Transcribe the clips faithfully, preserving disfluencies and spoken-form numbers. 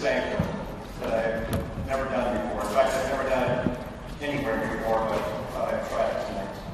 banquet that I've never done before. In fact, I've never done it anywhere before, but I thought I'd try it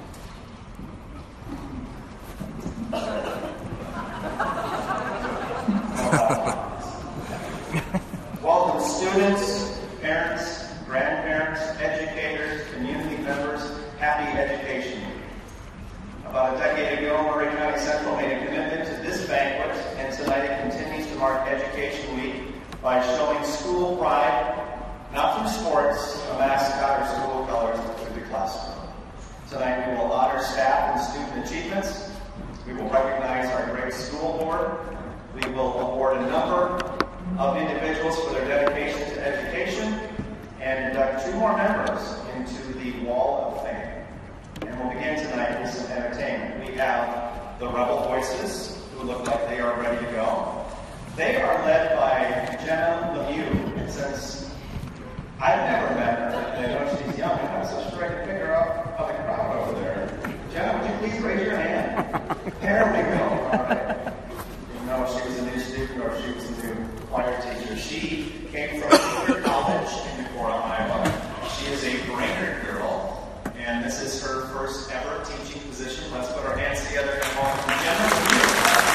tonight. Welcome students, parents, grandparents, educators, community members. Happy Education Week. About a decade ago, Maury County Central made a commitment to this banquet, and tonight it continues to mark Education Week by showing school pride, not through sports, a mascot, or school colors, but through the classroom. Tonight we will honor staff and student achievements. We will recognize our great school board. We will award a number of individuals for their dedication to education and induct two more members into the Wall of Fame. And we'll begin tonight with some entertainment. We have the Rebel Voices, who look like they are ready to go. They are led by Jenna Lemieux. And since I've never met her, and I know she's young, I'm not so sure I can figure out how the crowd over there. Jenna, would you please raise your hand? There we go. All right. You know if she was a new student or if she was a new choir teacher. She came from Baylor College in Decorah, Iowa. She is a Brainerd girl, and this is her first ever teaching position. Let's put our hands together and welcome Jenna Lemieux.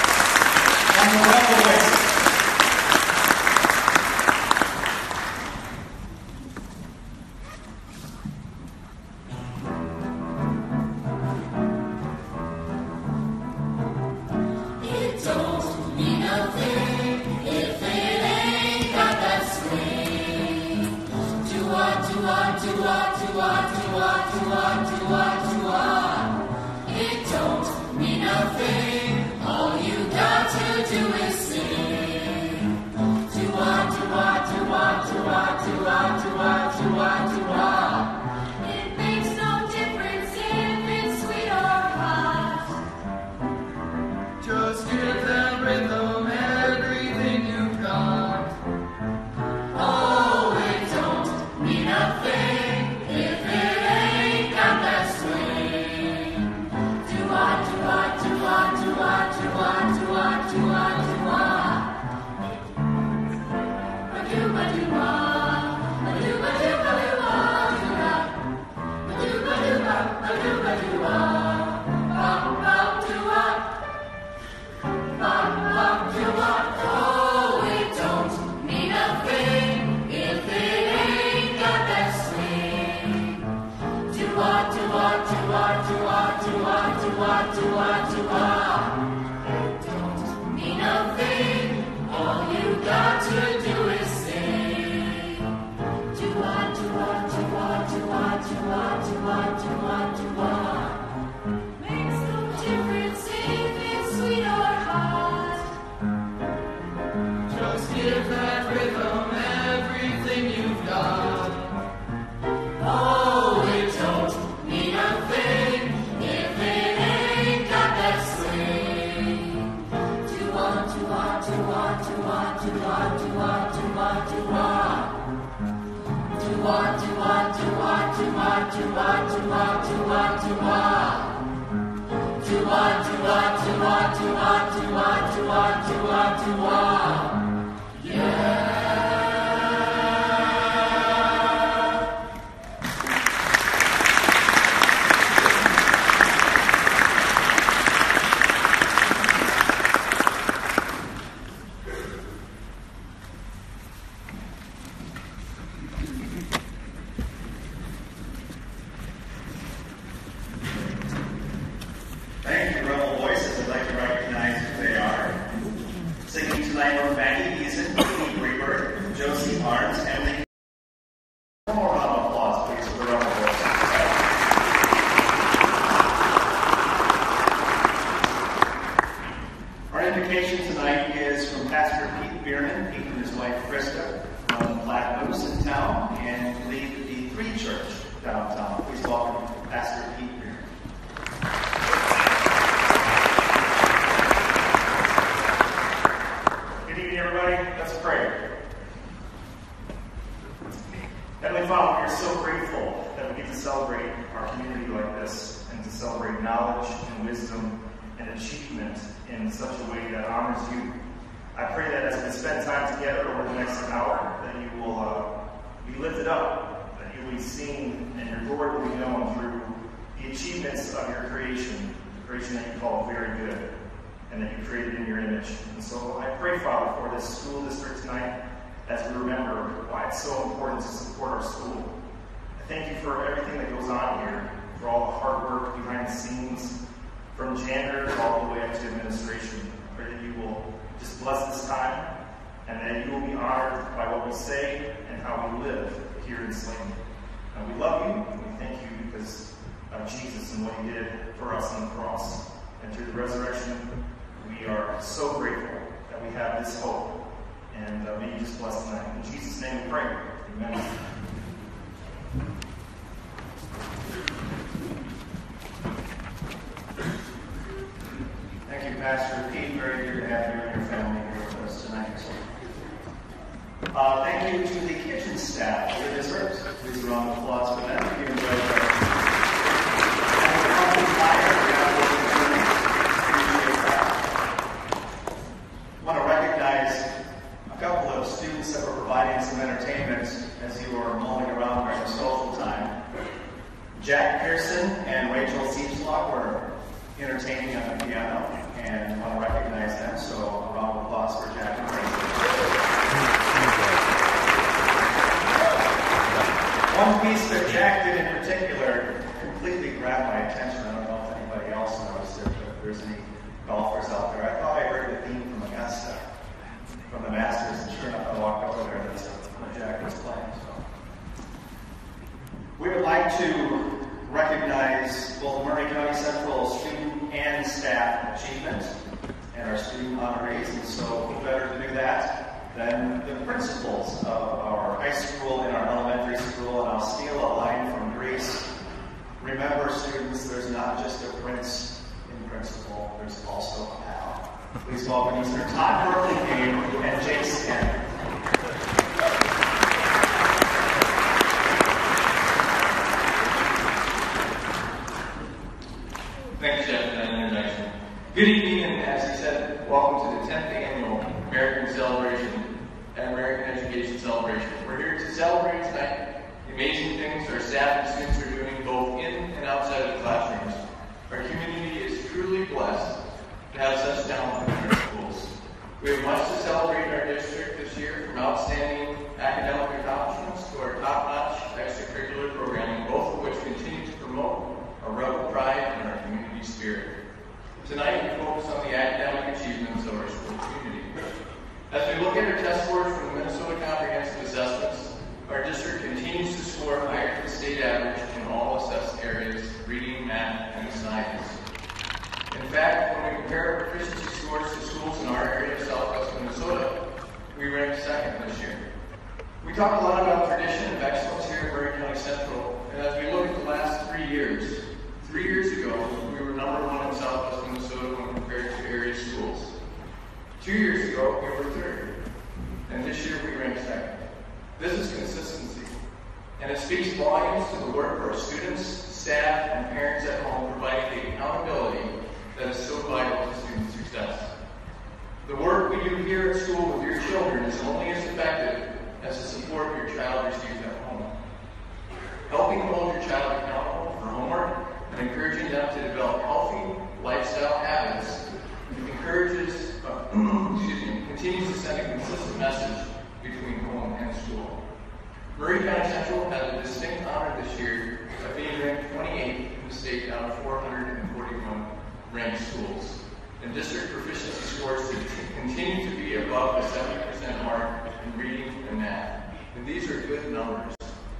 And the Rebel Voices. In such a way that honors you. I pray that as this spend time together over the next hour, that you will uh, be lifted up, that you will be seen, and your glory will be known through the achievements of your creation, the creation that you call very good, and that you created in your image. And so I pray, Father, for this school district tonight, as we remember why it's so important to support our school. I thank you for everything that goes on here, for all the hard work behind the scenes, from janitor all the way up to administration. I pray that you will just bless this time, and that you will be honored by what we say and how we live here in Slayton. And we love you, and we thank you because of Jesus and what he did for us on the cross. And through the resurrection, we are so grateful that we have this hope. And uh, may you just bless tonight. In Jesus' name we pray. Amen. Thank you, Pastor Pete. Very good to have you and your family here with us tonight. Uh, thank you to the kitchen staff for the desserts. Please round of applause for them. You enjoyed that. And the pumpkin pie, I want to recognize a couple of students that were providing some entertainment as you were mulling around during the social time. Jack Pearson and Rachel Siebschlag were entertaining on the piano, and I want to recognize them, so a round of applause for Jack and Rachel. One piece that Jack did in particular completely grabbed my attention. I don't know if anybody else noticed it, but if there's any golfers out there. I thought I heard the theme from Augusta, from the Masters, and sure enough I walked over there and that's what Jack was playing. So. We would like to recognize both Murray County Central student and staff achievement and our student honorees, and so who better to do that than the principals of our high school and our elementary school. And I'll steal a line from Greece. Remember, students, there's not just a prince in principal, there's also a pal. Please welcome Mister Todd Burlingame and Jake Scanner. Thanks, Jeff, for that introduction. Good evening, and as he said, welcome to the tenth Annual American Celebration and American Education Celebration. We're here to celebrate tonight the amazing things our staff and students are doing both in and outside of the classrooms. Our community is truly blessed to have such talent in our schools. We have much to celebrate in our district this year, from outstanding academic accomplishments to our top-notch extracurricular programming, both of which continue to promote our rebel pride and our community spirit. Tonight, we focus on the academic achievements of our school community. As we look at our test scores from the Minnesota Comprehensive Assessments, our district continues to score higher than the state average in all assessed areas, reading, math, and science. In fact, when we compare our proficiency scores to schools in our area of southwest Minnesota, we rank second this year. We talk a lot about tradition of excellence here at Murray County Central, and as we look at the last three years, three years ago, we were number one in southwest Minnesota when compared to area schools. Two years ago, we were third, and this year we ranked second. This is consistency, and it speaks volumes to the work of our students, staff, and parents at home, providing the accountability that is so vital to student success. The work we do here at school with your children is only as effective as the support your child receives at home. Helping hold your child accountable for homework and encouraging them to develop healthy lifestyle habits encourages, uh, excuse me, continues to send a consistent message between home and school. Murray County Central had a distinct honor this year of being ranked twenty-eighth in the state out of four hundred forty-one ranked schools. And district proficiency scores continue to be above the seventy percent mark in reading and math. And these are good numbers.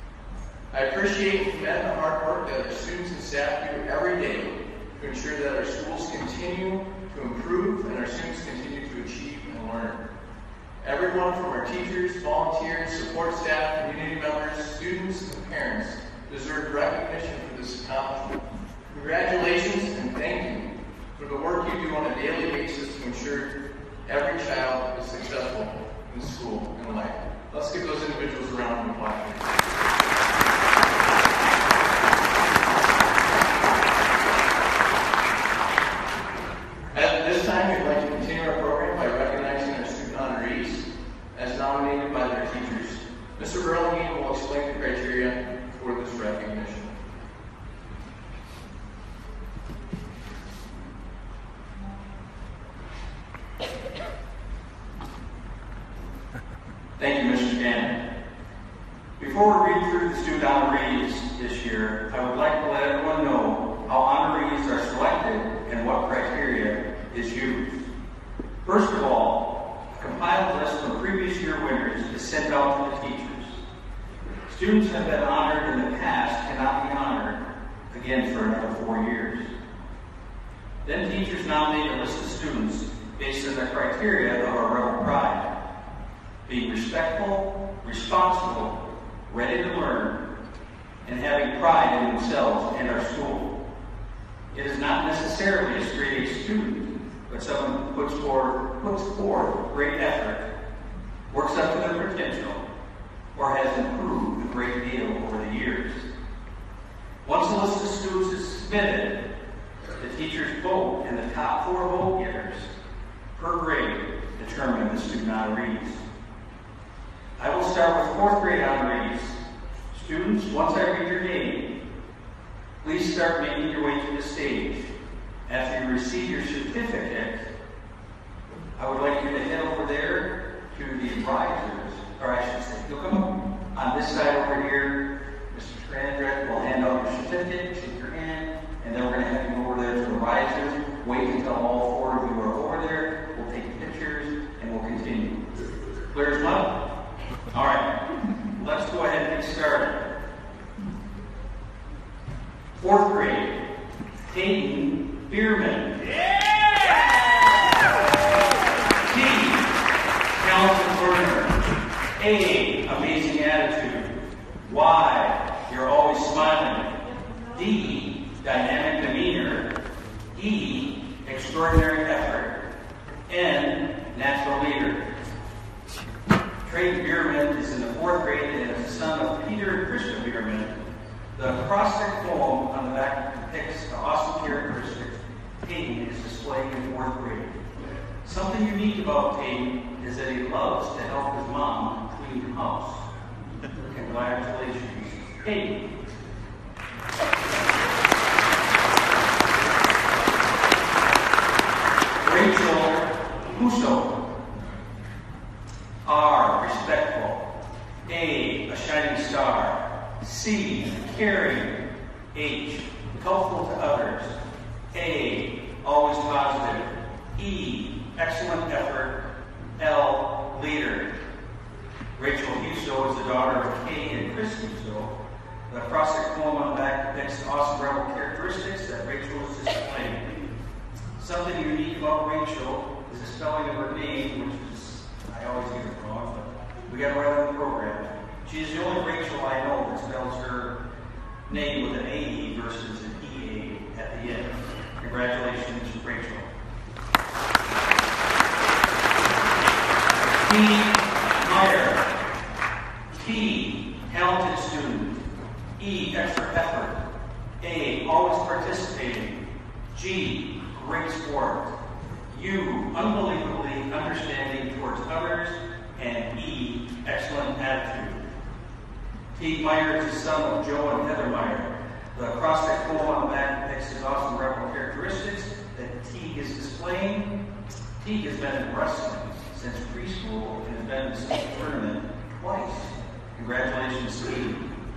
I appreciate and commend the hard work that our students and staff do every day to ensure that our schools continue to improve and our students continue to achieve and learn. Everyone from our teachers, volunteers, support staff, community members, students, and parents deserve recognition for this accomplishment. Congratulations and thank you for the work you do on a daily basis to ensure every child is successful in school and life. Let's give those individuals a round of applause. At this time, we'd like to continue our program by recognizing our student honorees. Mister Burlingame will explain the criteria for this recognition. Thank you, Mister Gannon. Before we read through the student honorees this year, I would like to let everyone know how honorees are selected and what criteria is used. First of all, a compiled list from previous year winners is sent out to the teachers. Students who have been honored in the past cannot be honored again for another four years. Then teachers nominate a list of students based on the criteria of our Rebel Pride: being respectful, responsible, ready to learn, and having pride in themselves and our school. It is not necessarily a straight A student, but someone who puts forth, puts forth great effort, works up to their potential, or has improved a great deal over the years. Once a list of students is submitted, the teachers vote, and the top four vote getters per grade determine the student honorees. I will start with fourth grade honorees. Students, once I read your name, please start making your way to the stage. After you receive your certificate, I would like you to head over there to the advisors, or I should say, you'll come on this side over here. Mister Strandrett will hand out your certificate, shake your hand, and then we're going to have you over there to the advisors. Wait until all four of you are over there. We'll take pictures, and we'll continue. Clear as mud? All right, let's go ahead and get started. Fourth grade, Hayden Bierman. Yeah! T, talented learner. A, amazing attitude. Y, you're always smiling. D, dynamic demeanor. E, extraordinary effort. N, natural leader. Trey Bierman is in the fourth grade and is the son of Peter and Krista Bierman. The acrostic poem on the back depicts the awesome characteristics Peyton is displaying in fourth grade. Something unique about Peyton is that he loves to help his mom clean the house. Congratulations, Peyton. Rachel Huso. R, respectful. A, a shining star. C, caring. H, helpful to others. A, always positive. E, excellent effort. L, leader. Rachel Huso is the daughter of Kay and Chris Huso. The acrostic poem on the back depicts the awesome rebel characteristics that Rachel is displaying. Something unique about Rachel is the spelling of her name, which is, I always get it wrong, but we got it right on the program. She is the only Rachel I know that spells her name with an A E versus an E A at the end. Congratulations, Rachel. T. Meyer. T. Talented student. E. Extra effort. A. Always participating. G. Great sport. U. Unbelievably understanding towards others. And E. Excellent attitude. T. Meyer is the son of Joe and Heather Meyer. The acrostic poem on the back depicts his awesome rebel characteristics that Teague is displaying. Teague has been in wrestling since preschool and has been in the state tournament twice. Congratulations, Teague.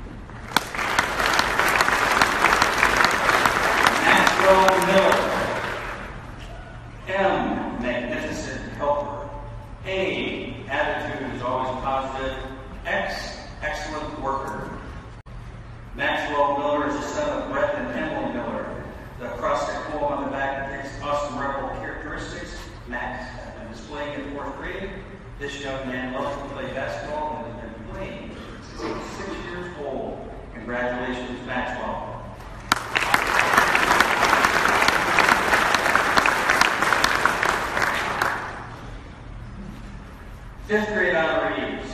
Maxwell Miller. M, magnificent helper. A, attitude is always positive. X, excellent worker. Maxwell Miller is the son of Brett and Emily Miller. The acrostic poem on the back depicts awesome rebel characteristics. Max has been displaying in fourth grade. This young man loves to play basketball and has been playing since he was six years old. Congratulations, Maxwell. Fifth grade honorees.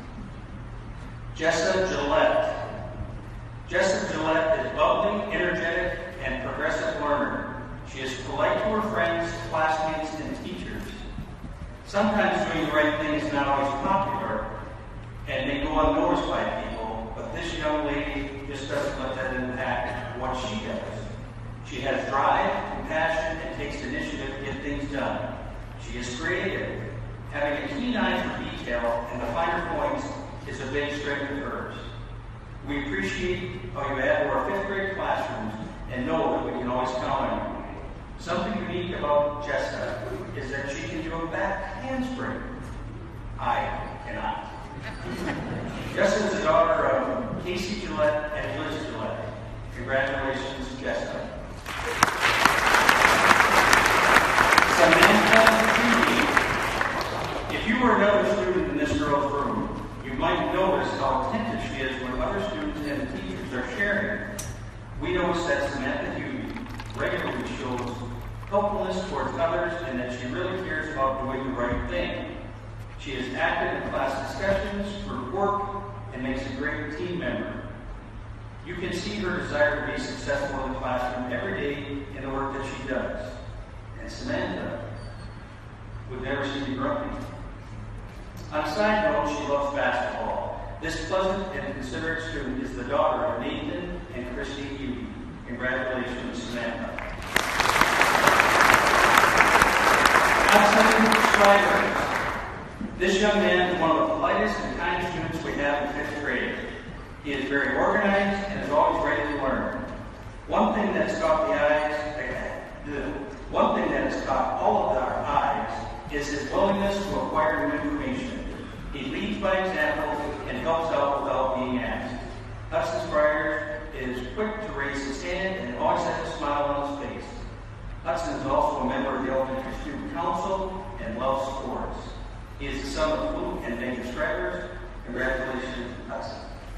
Jessa Gillette. Jessa Gillette is bubbly, energetic, and progressive learner. She is polite to her friends, classmates, and teachers. Sometimes doing the right thing is not always popular, and may go unnoticed by people, but this young lady just doesn't let that impact what she does. She has drive, compassion, and takes initiative to get things done. She is creative. Having a keen eye for detail and the finer points is a big strength of hers. We appreciate how you add to our fifth grade classrooms and know that we can always count on you. Something unique about Jessica is that she can do a back handspring. I cannot. Jessica is the daughter of Casey Gillette and Liz Gillette. Congratulations, Jessica. Samantha Judy. If you were another student in this girl's room, you might notice how attentive she is when other students and teachers are sharing. We notice that Samantha Judy regularly shows helpfulness towards others and that she really cares about doing the right thing. She is active in class discussions, group work, and makes a great team member. You can see her desire to be successful in the classroom every day in the work that she does. And Samantha would never see you grumpy. On a side note, she loves basketball. This pleasant and considerate student is the daughter of Nathan and Christy Hughes. Congratulations, Samantha. Hudson Schreiber. This young man is one of the politest and kindest students we have in fifth grade. He is very organized and is always ready to learn. One thing that's caught the eyes, one thing that has caught all of our eyes is his willingness to acquire new information. He leads by example and helps out without being asked. Hudson Schreiber is quick to raise his hand and always has a smile on his face. Hudson is also a member of the Elementary Student Council and loves sports. He is the son of Luke and Megan Schreiber. Congratulations, Hudson.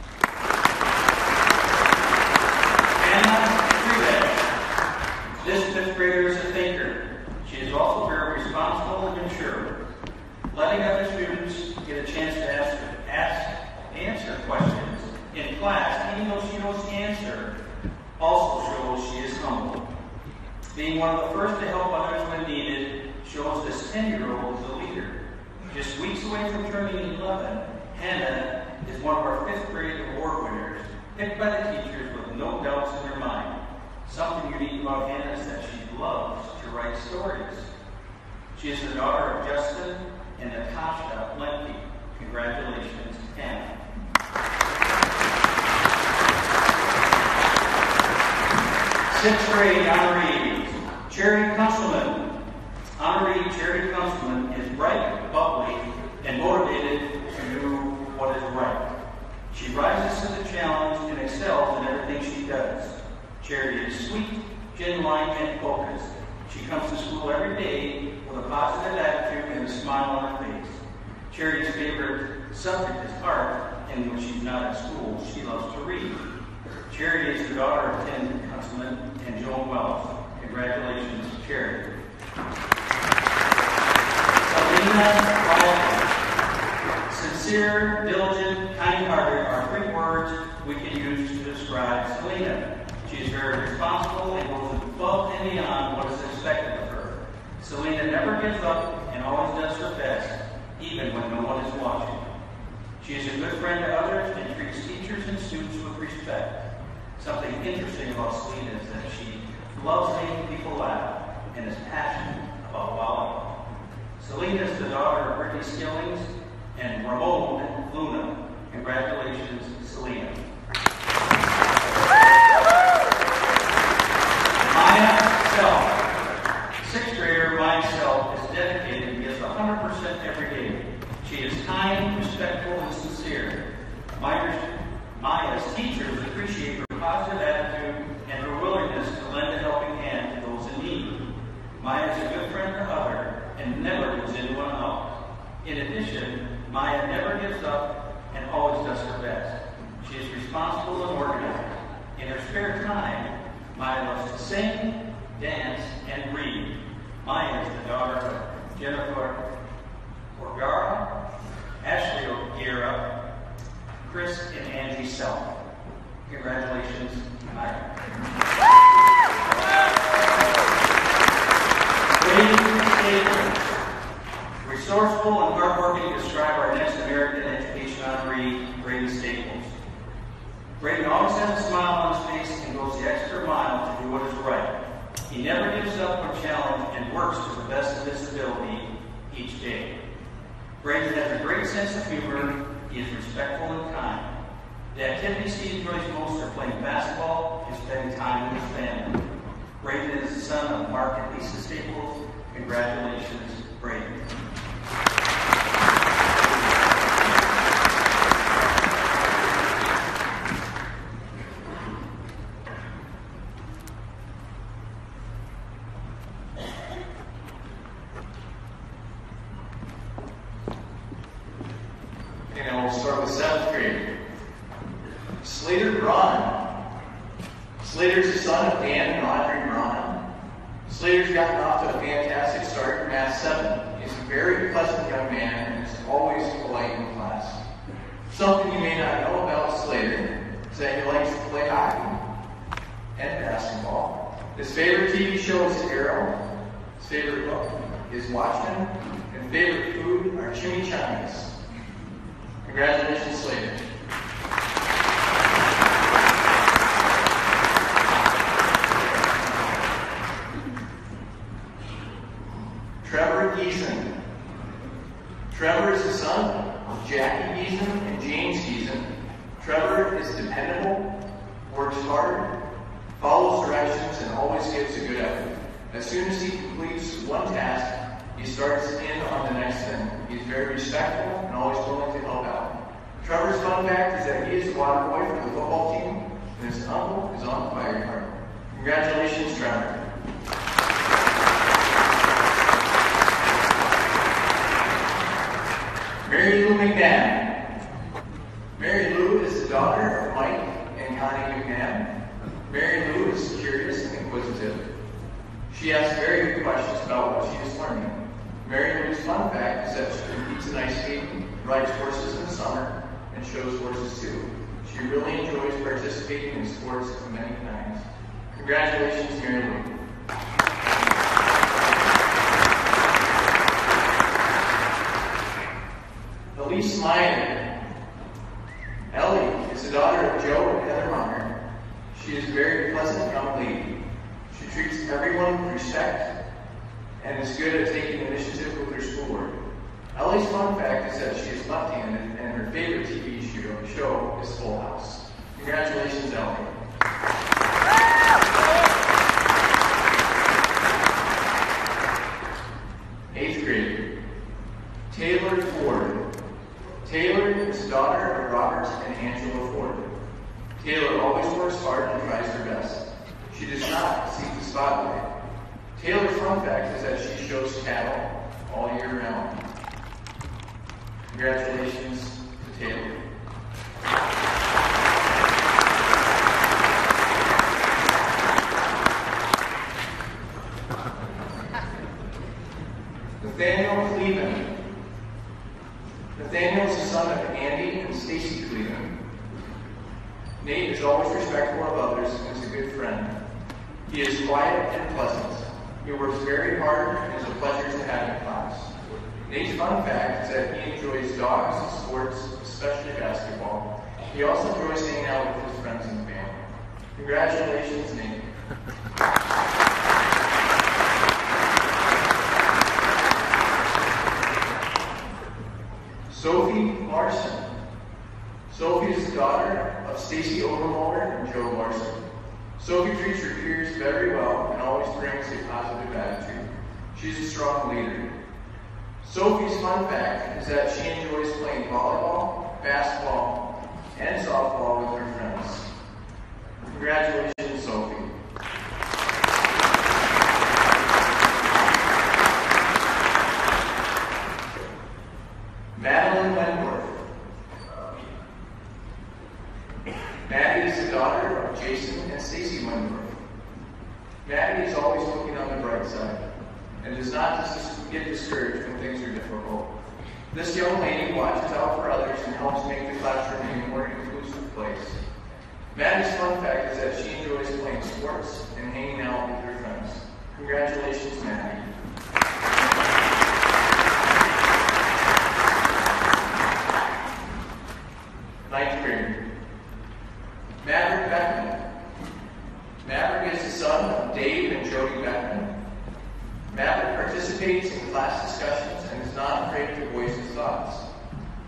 Anna Freeland. This fifth grader is a thinker. She is also very responsible and mature. Letting other students get a chance to ask, ask answer questions in class, even though she knows the answer, also shows she is humble. Being one of the first to help others when needed shows this ten-year-old is a leader. Just weeks away from turning eleven, Hannah is one of our fifth grade award winners, picked by the teachers with no doubts in their mind. Something unique about Hannah is that she loves to write stories. She is the daughter of Justin and Natasha Lemke. Congratulations, Hannah. Sixth grade honoree, Cherry Kunstleman. Honoree Cherry Kunstleman is bright, bubbly, and motivated to do what is right. She rises to the challenge and excels in everything she does. Cherry is sweet, genuine, and focused. She comes to school every day with a positive attitude and a smile on her face. Cherry's favorite subject is art, and when she's not at school, she loves to read. Cherry is the daughter of Ken Kunstleman and Joan Wells. Congratulations, Cherry. Alina Wildman. Sincere, diligent, kind-hearted are three words we can use to describe Selena. She is very responsible and goes above and beyond what is expected of her. Selena never gives up and always does her best, even when no one is watching. She is a good friend to others and treats teachers and students with respect. Something interesting about Selena is that she loves making people laugh and is passionate about volleyball. Selena is the daughter of Brittany Skillings and Ramon Luna. Congratulations, Selena. Maya Self. Sixth grader Maya Self is dedicated and gives one hundred percent every day. She is kind, respectful, and sincere. Maya's, Maya's teachers appreciate her positive attitude and her willingness to lend a helping hand to those in need. Maya is a good friend to others and never gives anyone up. In addition, Maya never gives up and always does her best. She is responsible and organized. In her spare time, Maya loves to sing, dance, and read. Maya is the daughter of Jennifer Orgara, Ashley O'Gara, Chris and Angie Self. Congratulations, Maya. Resourceful and hardworking describe our next American Education honoree, Braden Staples. Braden always has a smile on his face and goes the extra mile to do what is right. He never gives up on challenge and works to the best of his ability each day. Braden has a great sense of humor. He is respectful and kind. The activities he enjoys most are playing basketball and spending time with his family. Braden is the son of Mark and Lisa Staples. Congratulations, Braden. And we'll start with seventh grade. Slater Braun. Slater's the son of Dan and Audrey Braun. Slater's gotten off to a fantastic start in Math seven. He's a very pleasant young man and is always polite in class. Something you may not know about Slater is that he likes to play hockey and basketball. His favorite T V show is Arrow. His favorite book is Watchmen. And favorite food are chimichangas. Congratulations, Slater. Trevor Giesen. Trevor is the son of Jackie Giesen and James Giesen. Trevor is dependable, works hard, follows directions, and always gives a good effort. As soon as he completes one task, he starts in on the next thing. He's very respectful and always willing to help out. Trevor's fun fact is that he is the water boy for the football team, and his uncle is on the fire department. Congratulations, Trevor. Mary Lou McNabb. Mary Lou is the daughter of Mike and Connie McNabb. Mary Lou is curious and inquisitive. She asks very good questions about what she is learning. Mary Lou's fun fact is that she competes in ice skating, rides horses in the summer, and shows horses too. She really enjoys participating in sports of many kinds. Congratulations, Mary Lou. Elise Meyer. Ellie is the daughter of Joe and Heather Meyer. She is a very pleasant young lady. She treats everyone with respect and is good at taking initiative with her schoolwork. Ellie's fun fact is that she is left-handed and her favorite T V show, show is Full House. Congratulations, Ellie. Eighth grade. Taylor Ford. Taylor is the daughter of Robert and Angela Ford. Taylor always works hard and tries her best. She does not seek the spotlight. Taylor's fun fact is that she shows cattle all year round. Congratulations to Taylor. Nathaniel Cleveland. Nathaniel is the son of Andy and Stacy Cleveland. Nate is always respectful of others and is a good friend. He is quiet and pleasant. He works very hard and is a pleasure to have in class. Nate's fun fact is that he enjoys dogs and sports, especially basketball. He also enjoys hanging out with his friends and family. Congratulations, Nate. Sophie Larson. Sophie is the daughter of Stacy Overmoller and Joe Larson. Sophie treats her peers very well and always brings a positive attitude. She's a strong leader. Sophie's fun fact is that she enjoys playing volleyball, basketball, and softball with her friends. Congratulations, Sophie. Madeline Wentworth. Maddie is the daughter of Jason and Stacy Wentworth. Maddie is always looking on the bright side and does not just get discouraged when things are difficult. This young lady watches out for others and helps make the classroom a more inclusive place. Maddie's fun fact is that she enjoys playing sports and hanging out with her friends. Congratulations, Maddie. ninth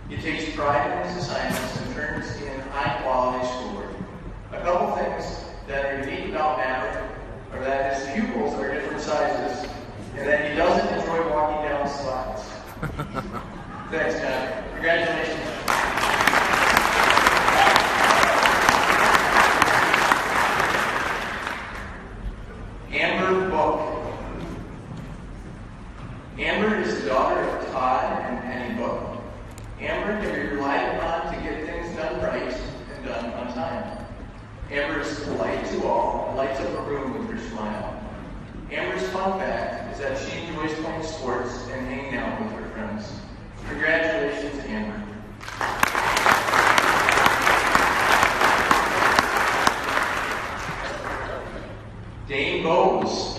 He takes pride in his assignments and turns in high-quality schoolwork. A couple things that are unique about Maverick are that his pupils are different sizes and that he doesn't enjoy walking down slides. Thanks, Maverick. Congratulations. Amber Book. Amber is the daughter of Todd and Penny Book. Amber can be relied upon to get things done right and done on time. Amber is polite to all and lights up a room with her smile. Amber's fun fact is that she enjoys playing sports and hanging out with her friends. Congratulations, Amber. Dane Bowes.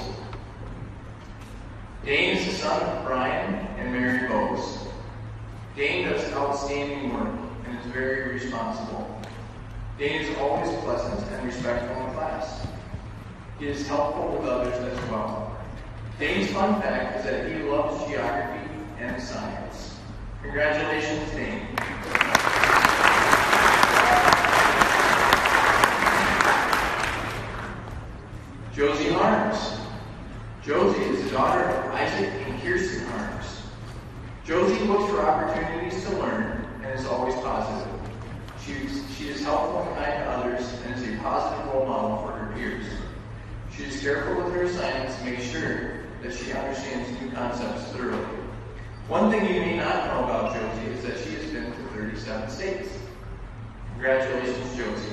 Dane is the son of Brian and Mary Bowes. Dane does outstanding work and is very responsible. Dane is always pleasant and respectful in class. He is helpful with others as well. Dane's fun fact is that he loves geography and science. Congratulations, Dane. Josie Harms. Josie is the daughter of Isaac and Kirsten Harms. Josie looks for opportunities to learn and is always positive. She, she is helpful and kind to others and is a positive role model for her peers. She is careful with her assignments to make sure that she understands new concepts thoroughly. One thing you may not know about Josie is that she has been to thirty-seven states. Congratulations, Josie.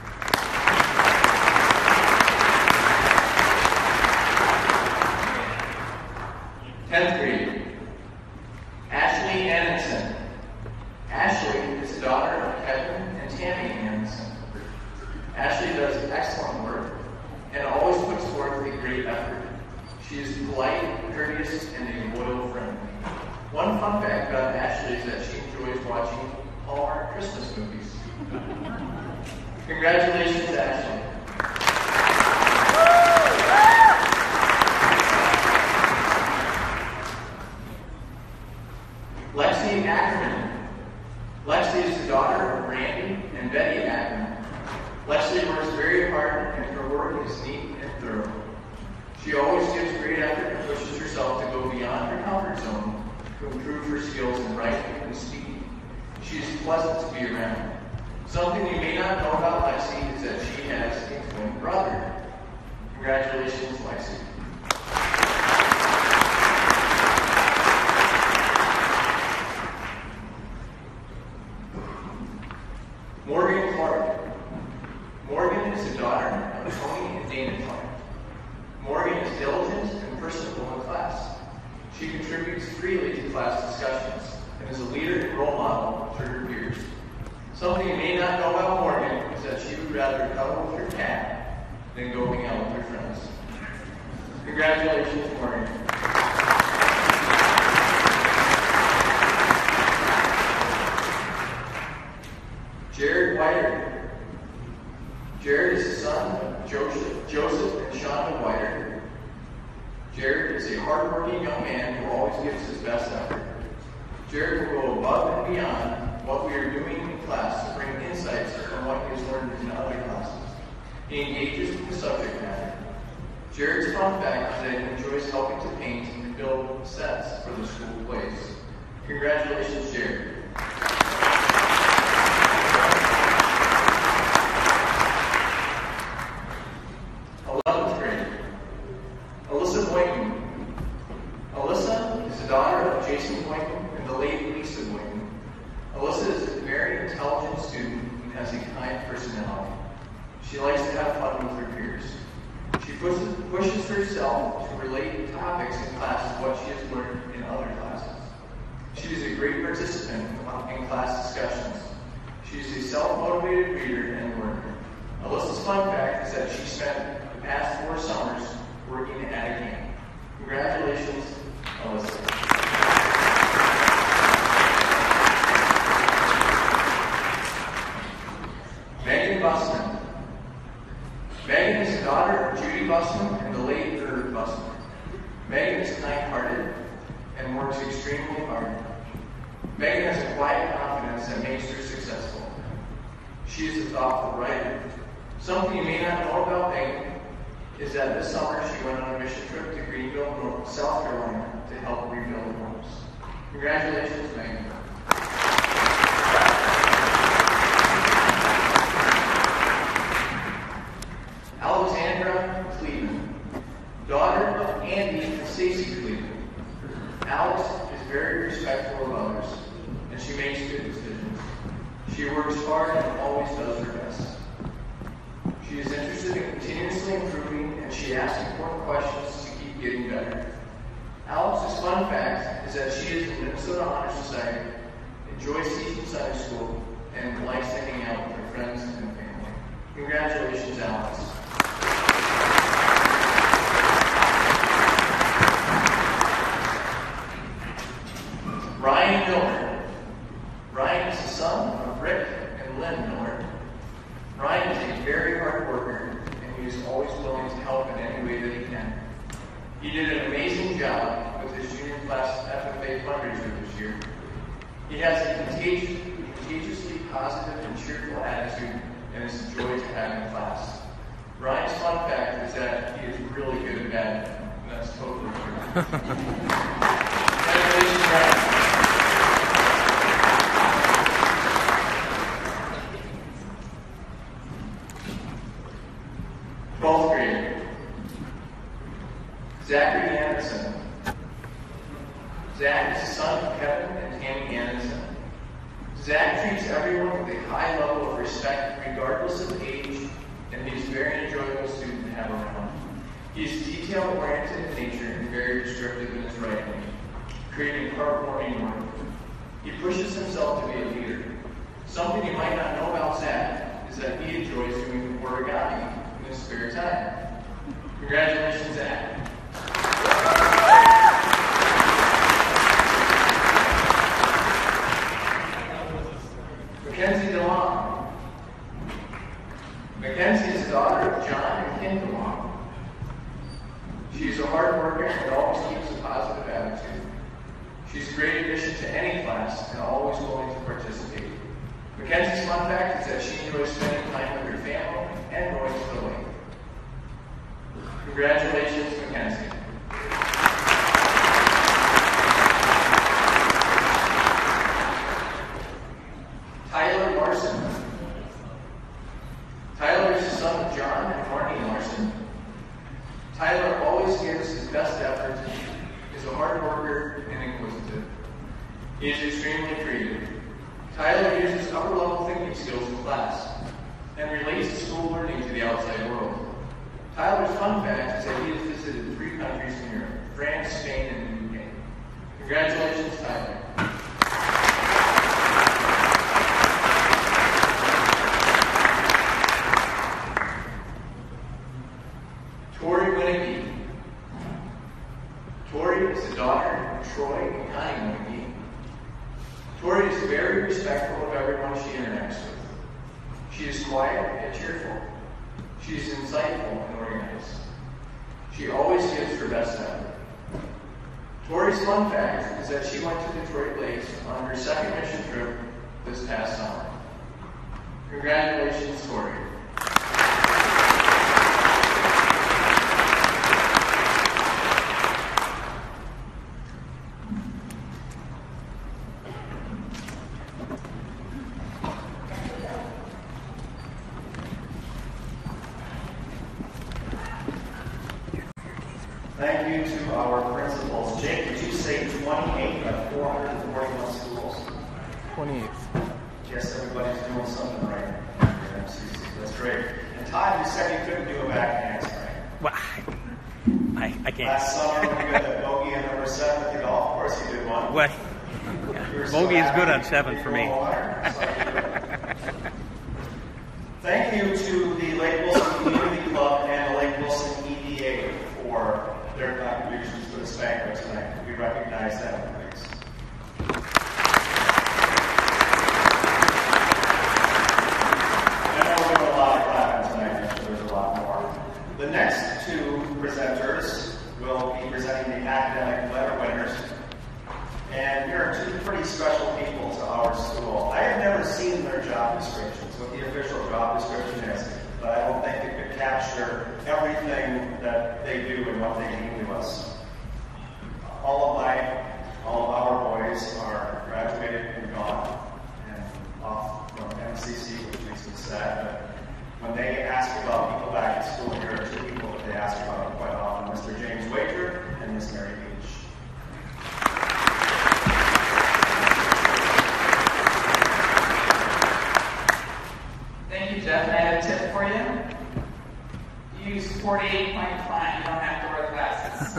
tenth grade. Ashley Annenson. Ashley is the daughter of Kevin and Tammy Annenson. Ashley does excellent work and always puts forth a great effort. She is polite, courteous, and a loyal friend. One fun fact about Ashley is that she enjoys watching Hallmark Christmas movies. Congratulations, Ashley. Lexi Ackerman. Lexi is the daughter of Randy and Betty Ackerman. Lexi works very hard and her work is neat and thorough. She always gives great effort and pushes herself to go beyond her comfort zone to improve her skills in writing and speaking. She is pleasant to be around. Something you may not know about Lexi is that she has a twin brother. Congratulations, Lexi. Morgan Clark. Morgan is the daughter of Tony and Dana Clark. Morgan is diligent and personable in class. She contributes freely to class discussions and is a leader and role model to her peers. Something you may not know about Morgan is that she would rather cuddle with her cat than go hang out with her friends. Congratulations, Morgan. Jared Whiter. Jared is the son of Joseph, Joseph and Shonda Whiter. Jared is a hardworking young man who always gives his best effort. Jared will go above and beyond what we are doing in class to bring insights from what he has learned in other classes. He engages with the subject matter. Jared's fun fact is that he enjoys helping to paint and build sets for the school plays. Congratulations, Jared. eleventh grade. Alyssa Boynton. Alyssa is the daughter of Jason Boynton and the late Lisa Boynton. Alyssa is a very intelligent student and has a kind personality. She likes to have fun with her peers. She pushes, pushes herself to relate topics in class to what she has learned in other classes. She is a great participant in class discussions. She is a self-motivated reader and learner. Alyssa's fun fact is that she spent the past four summers working at a camp. Congratulations, Alyssa. Megan Busman. Megan is the daughter of Judy Busman and the late Irv Busman. Megan is kind-hearted and works extremely hard. Megan has a quiet confidence off the writer. Something you may not know about Megan is that this summer she went on a mission trip to Greenville, North, South Carolina to help rebuild homes. Congratulations, Megan. Alexandra Cleveland, daughter of Andy and Stacy Cleveland. Alex is very respectful of others, and she makes good decisions. She works hard and always does her best. She is interested in continuously improving, and she asks important questions to keep getting better. Alex's fun fact is that she is in Minnesota Honor Society, enjoys teaching Sunday school, and likes to hang out with her friends and family. Congratulations, Alex. Ryan Miller. Ryan is the son of Rick and Lynn Miller. Ryan is a very hard worker, and he is always willing to help in any way that he can. He did an amazing job with his junior class F F A fundraiser this year. He has a contagious, contagiously positive and cheerful attitude, and is a joy to have in class. Ryan's fun fact is that he is really good at badminton, and that's totally true. Congratulations, Ryan. twelfth grade. Zachary Anderson. Zach is the son of Kevin and Tammy Anderson. Zach treats everyone with a high level of respect regardless of age, and he is a very enjoyable student to have around. He is detail-oriented in nature and very descriptive in his writing, creating heartwarming work. He pushes himself to be a leader. Something you might not know about Zach is that he enjoys doing origami in his spare time. Congratulations, Zach. Mackenzie DeLong. Mackenzie is the daughter of John and Kim DeLong. She is a hard worker and always keeps a positive attitude. She's a great addition to any class and always willing to participate. Mackenzie's fun fact is that she enjoys spending time with her family and going to the lake. Congratulations, Mackenzie. Tyler Larson. Tyler is the son of John and Marnie Larson. Tyler always gives his best effort, is a hard worker and inquisitive. He is extremely creative. Tyler uses upper-level thinking skills in class and relates his school learning to the outside world. Tyler's fun fact is that he has visited three countries in Europe, France, Spain, and the U K. Congratulations, Tyler. Tori Winnicky. Tori is the daughter of Troy and Connie Winnicky. Tori is very respectful of everyone she interacts with. She is quiet and cheerful. She is insightful and organized. She always gives her best effort. Tori's fun fact is that she went to Detroit Lakes on her second mission trip this past summer. Congratulations, Tori. Thank you to our principals. Jake, did you say twenty-eight of four hundred forty-one schools? twenty-eight. Guess everybody's doing something right. That's great. And Todd, you said you couldn't do a backhand, right? Well, I, I can't. Last summer, when you had that bogey on number seven at the golf course, you did one. What? You were so Bogey is happy good on that seven you for were me. a winner. So you- Thank you to the Lake Wilson Community Club and the Lake Wilson E D A for their contributions to this banquet tonight. We recognize them, please. I know we're doing a lot of clapping tonight, I'm sure there's a lot more. The next two presenters will be presenting the academic letter winners. And here are two pretty special people to our school. I have never seen seen their job descriptions, what the official job description is, but I don't think it could capture everything that they do and what they mean to us. All of my, all of our boys are graduated and gone and off from M C C, which makes me sad, but when they ask about people back at school, here are two people that they ask about quite often, Mister James Wager and Miss Mary Beach. Thank you, Jeff. And I have a tip for you. Use forty-eight point font. You don't have to wear glasses.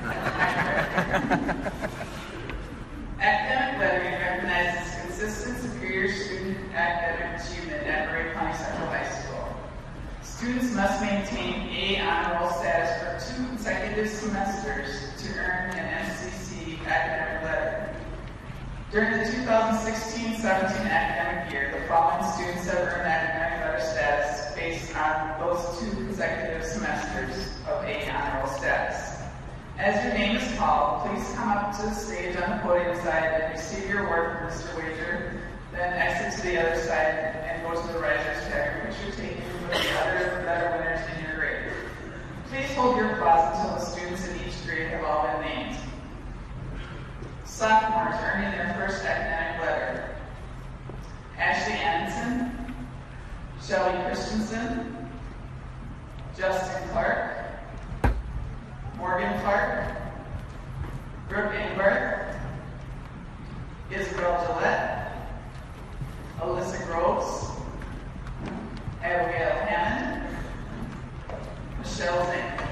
Academic lettering recognizes consistent superior student academic achievement at Murray County Central High School. Students must maintain A honor roll status for two consecutive semesters to earn an M C C academic letter. During the two thousand sixteen seventeen academic year, the following students have earned academic letter status based on those two consecutive semesters of A honor roll status. As your name is called, please come up to the stage on the podium side and receive your award from Mister Wager. Then exit to the other side and go to the risers to have your picture taken with the other letter winners in your grade. Please hold your applause until the students in each grade have all been named. Sophomores earning their first academic letter: Ashley Anderson, Shelly Christensen, Justin Clark, Morgan Clark, Brooke Ingber, Isabel Gillette, Alyssa Groves, Abigail Hammond, Michelle Zink.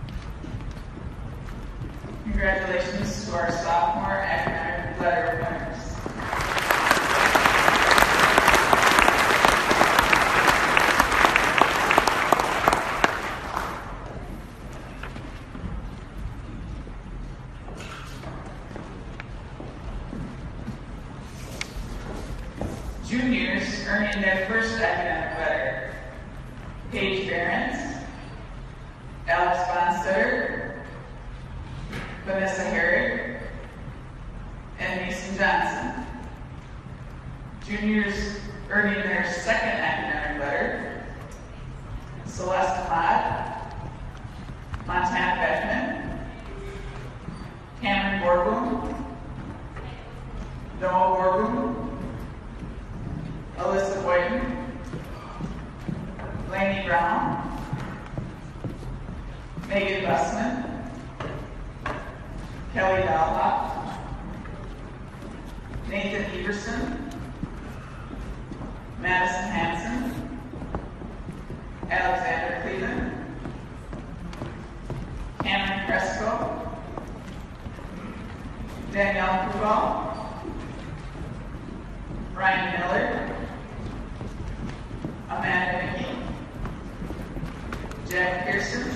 Congratulations to our sophomore academic letter winners. Juniors earning their first academic letter: Paige Behrens, Alex Bonstetter, Vanessa Herrick, and Mason Johnson. Juniors earning their second academic letter: Celeste Ahmad, Montana Beckman, Cameron Borboom, Noah Borboom, Alyssa Boyden, Lainey Brown, Megan Bussman, Kelly Dalhoff, Nathan Everson, Madison Hanson, Alexander Cleveland, Cameron Cresco, Danielle Kuval, Ryan Miller, Amanda McKee, Jack Pearson,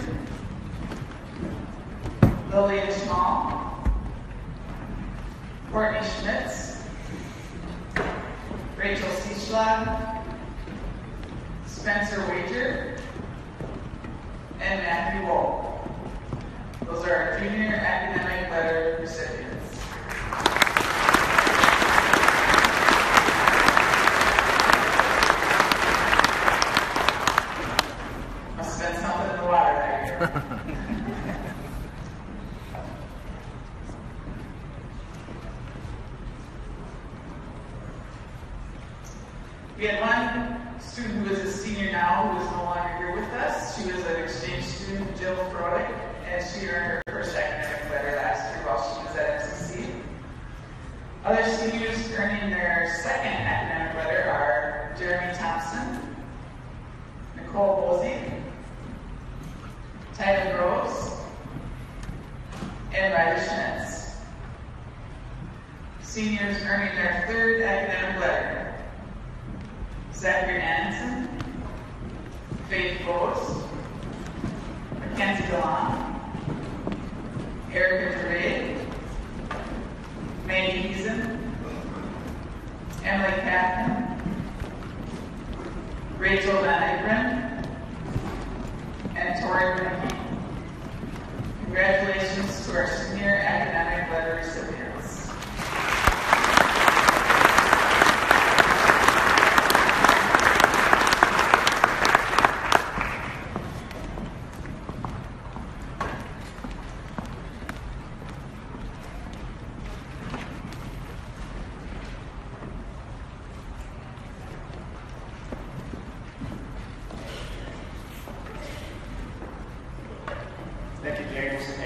Lillian Small, Courtney Schmitz, Rachel Seeschlag, Spencer Wager, and Matthew Wohl. Those are our junior academic letter recipients. Must have been something in the water back here. We had one student who is a senior now who is no longer here with us. She was an exchange student, Jill Frolick, and she earned her first academic letter last year while she was at M C C. Other seniors earning their second academic letter are Jeremy Thompson, Nicole Bosey, Tyler Groves, and Riley Schmitz. Seniors earning their third academic letter: Zachary Anderson, Faith Bose, Mackenzie DeLong, Erica Duray, Maggie Heason, Emily Kathman, Rachel Van Akron, and Tori Renke. Congratulations to our senior academic letter recipients.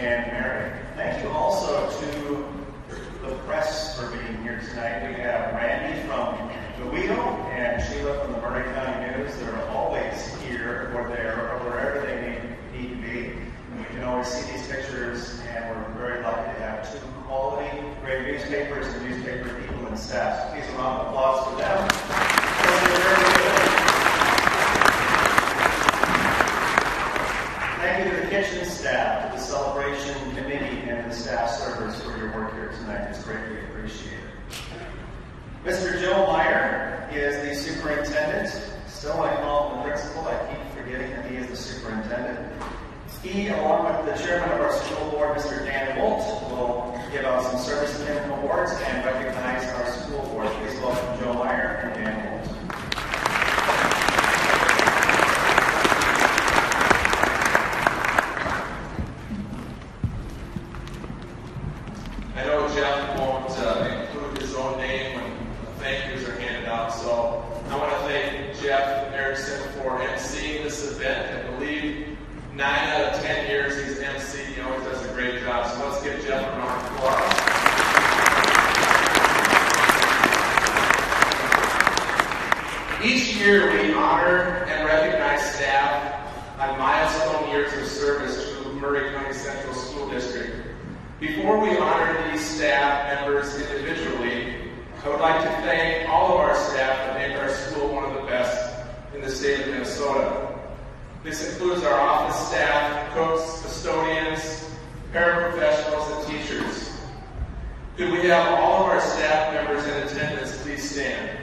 and Mary. Thank you also to the press for being here tonight. We have Randy from the Wheel and Sheila from the Murray County News. They're always here or there or wherever they need, need to be. And we can always see these pictures, and we're very lucky to have two quality, great newspapers and newspaper people and staff. So please a round of applause for them. They're very good. Thank you to the kitchen staff, to the celebration committee, and the staff servers for your work here tonight. It's greatly appreciated. Mister Joe Meyer is the superintendent. Still, I call him the principal. I keep forgetting that he is the superintendent. He, along with the chairman of our school board, Mister Dan Wolt, will give out some service pin awards and recognize our school board. Please welcome Joe Meyer and Dan Wolt. I know Jeff won't uh, include his own name when thank yous are handed out, so I want to thank Jeff Erickson for emceeing this event. I believe nine out of ten years he's emceed. He always does a great job, so let's give Jeff a round of applause. Each year we honor and recognize staff on milestone years of service to Murray County Central School District. Before we honor these staff members individually, I would like to thank all of our staff that make our school one of the best in the state of Minnesota. This includes our office staff, cooks, custodians, paraprofessionals, and teachers. Could we have all of our staff members in attendance please stand?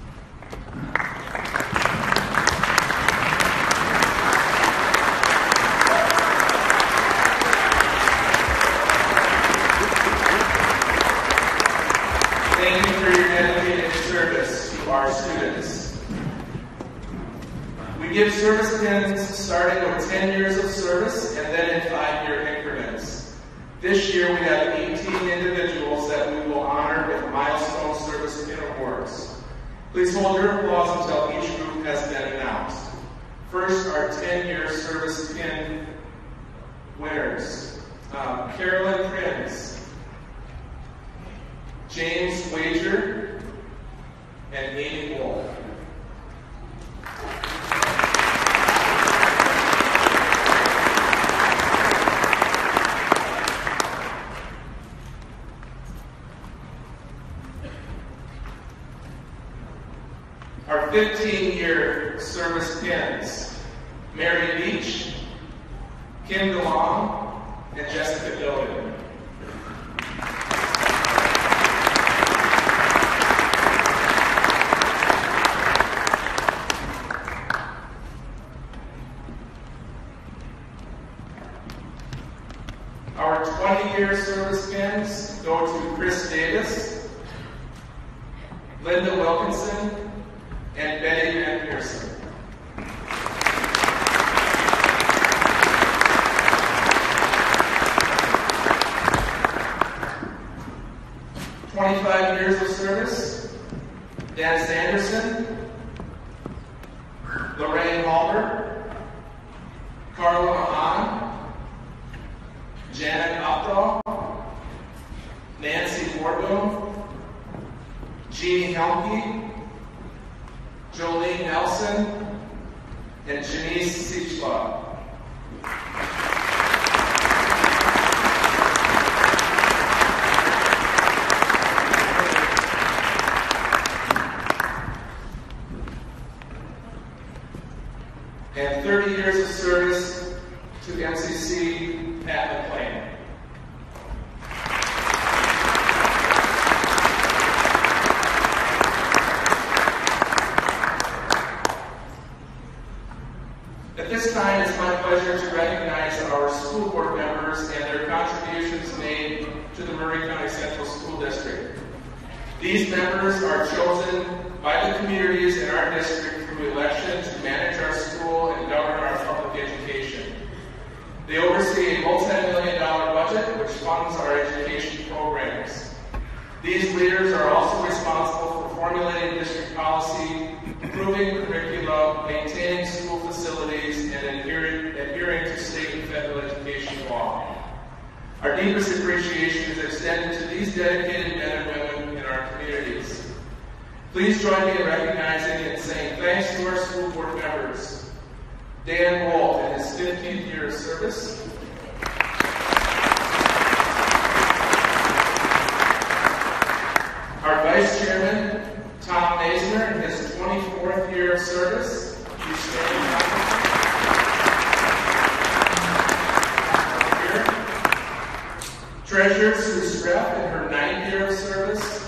Thank you for your dedicated service to our students. We give service pins starting with ten years of service and then in five-year increments. This year we have eighteen individuals that we will honor with milestone service pin awards. Please hold your applause until each group has been announced. First, our ten-year service pin winners. Um, Carolyn Prinz, James Wager, and Amy Wolf. Our fifteen-year service pins, Mary Beach, Kim DeLong, and Jessica Doden. Our twenty-year service pins go to Chris Davis, Linda Wilkinson, and Betty Van Pearson. twenty-five years of service, Dennis Anderson, Lorraine Halber, Carla Mahan, Janet Updahl, Nancy Wardboom, Jeannie Helmke, Jolene Nelson, and Janice Siechlau. And thirty years of service to M C C, Pat McLean. At this time, it's my pleasure to recognize our school board members and their contributions made to the Murray County Central School District. These members are chosen by the communities in our district through election to manage our school and govern our public education. They oversee a multi-million dollar budget which funds our education programs. These leaders are also responsible for formulating district policy, approving curricula, maintaining school facilities, and adhering, adhering to state and federal education law. Our deepest appreciation is extended to these dedicated men and women in our communities. Please join me in recognizing and saying thanks to our school board members. Dan Walt in his fifteenth year of service. Our Vice Chairman, Tom Maisner, in his twenty-fourth year of service. He's standing up here. Treasurer Sue Streff in her ninth year of service.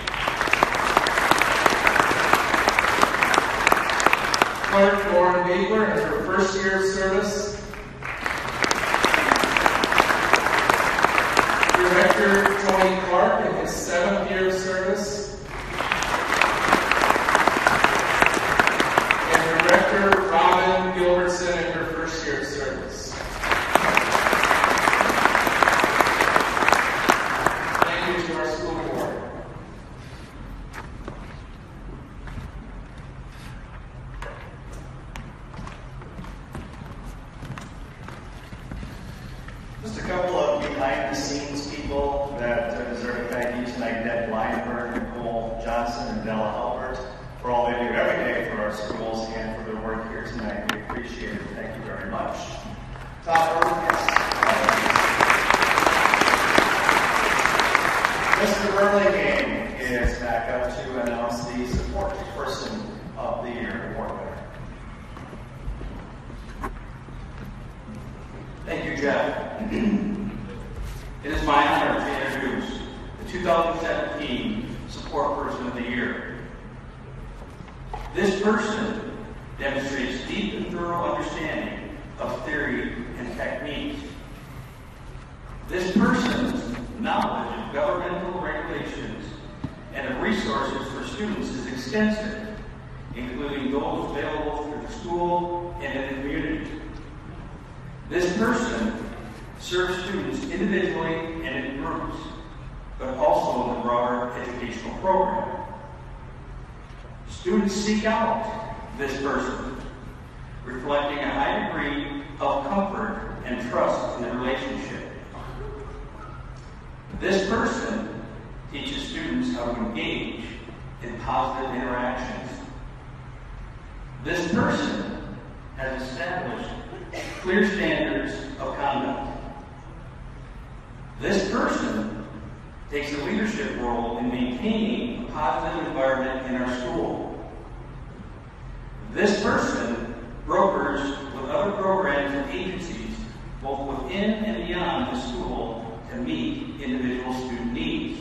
Clerk Lauren Wiegler in her first year of service. Director Tony Clark in his seventh year of service. And Director Robin Gilbertson in her first year of service. Thank you to our school board. Just a couple of behind-the-scenes people that uh, deserve a thank you tonight. Ned Blindberg, Nicole Johnson, and Della Albert for all they do every day for our schools and for their work here tonight. We appreciate it. Thank you very much. Top Irwin, yes. Mister Burlingame is back up to announce the Support Person of the Year award winner. Thank you, Jeff. It is my honor to introduce the two thousand seventeen Support Person of the Year. This person demonstrates deep and thorough understanding of theory and techniques. This person's knowledge of governmental regulations and of resources for students is extensive, including those available through the school and in the community. This person serves students individually and in groups, but also in the broader educational program. Students seek out this person, reflecting a high degree of comfort and trust in the relationship. This person teaches students how to engage in positive interactions. This person has established clear standards of conduct. This person takes a leadership role in maintaining a positive environment in our school. This person brokers with other programs and agencies, both within and beyond the school, to meet individual student needs.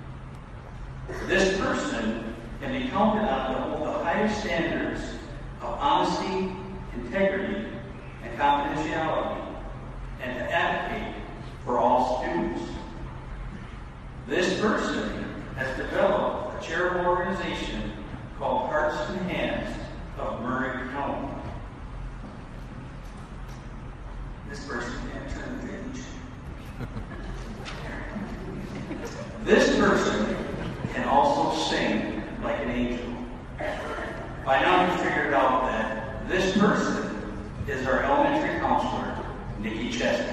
This person can be counted on to hold the highest standards of honesty, integrity, and confidentiality, and to advocate for all students. This person has developed a charitable organization called Hearts and Hands of Murray County. This person can't turn the page. This person can also sing like an angel. By now you've figured out that this person is our elementary counselor, Nikki Chesney.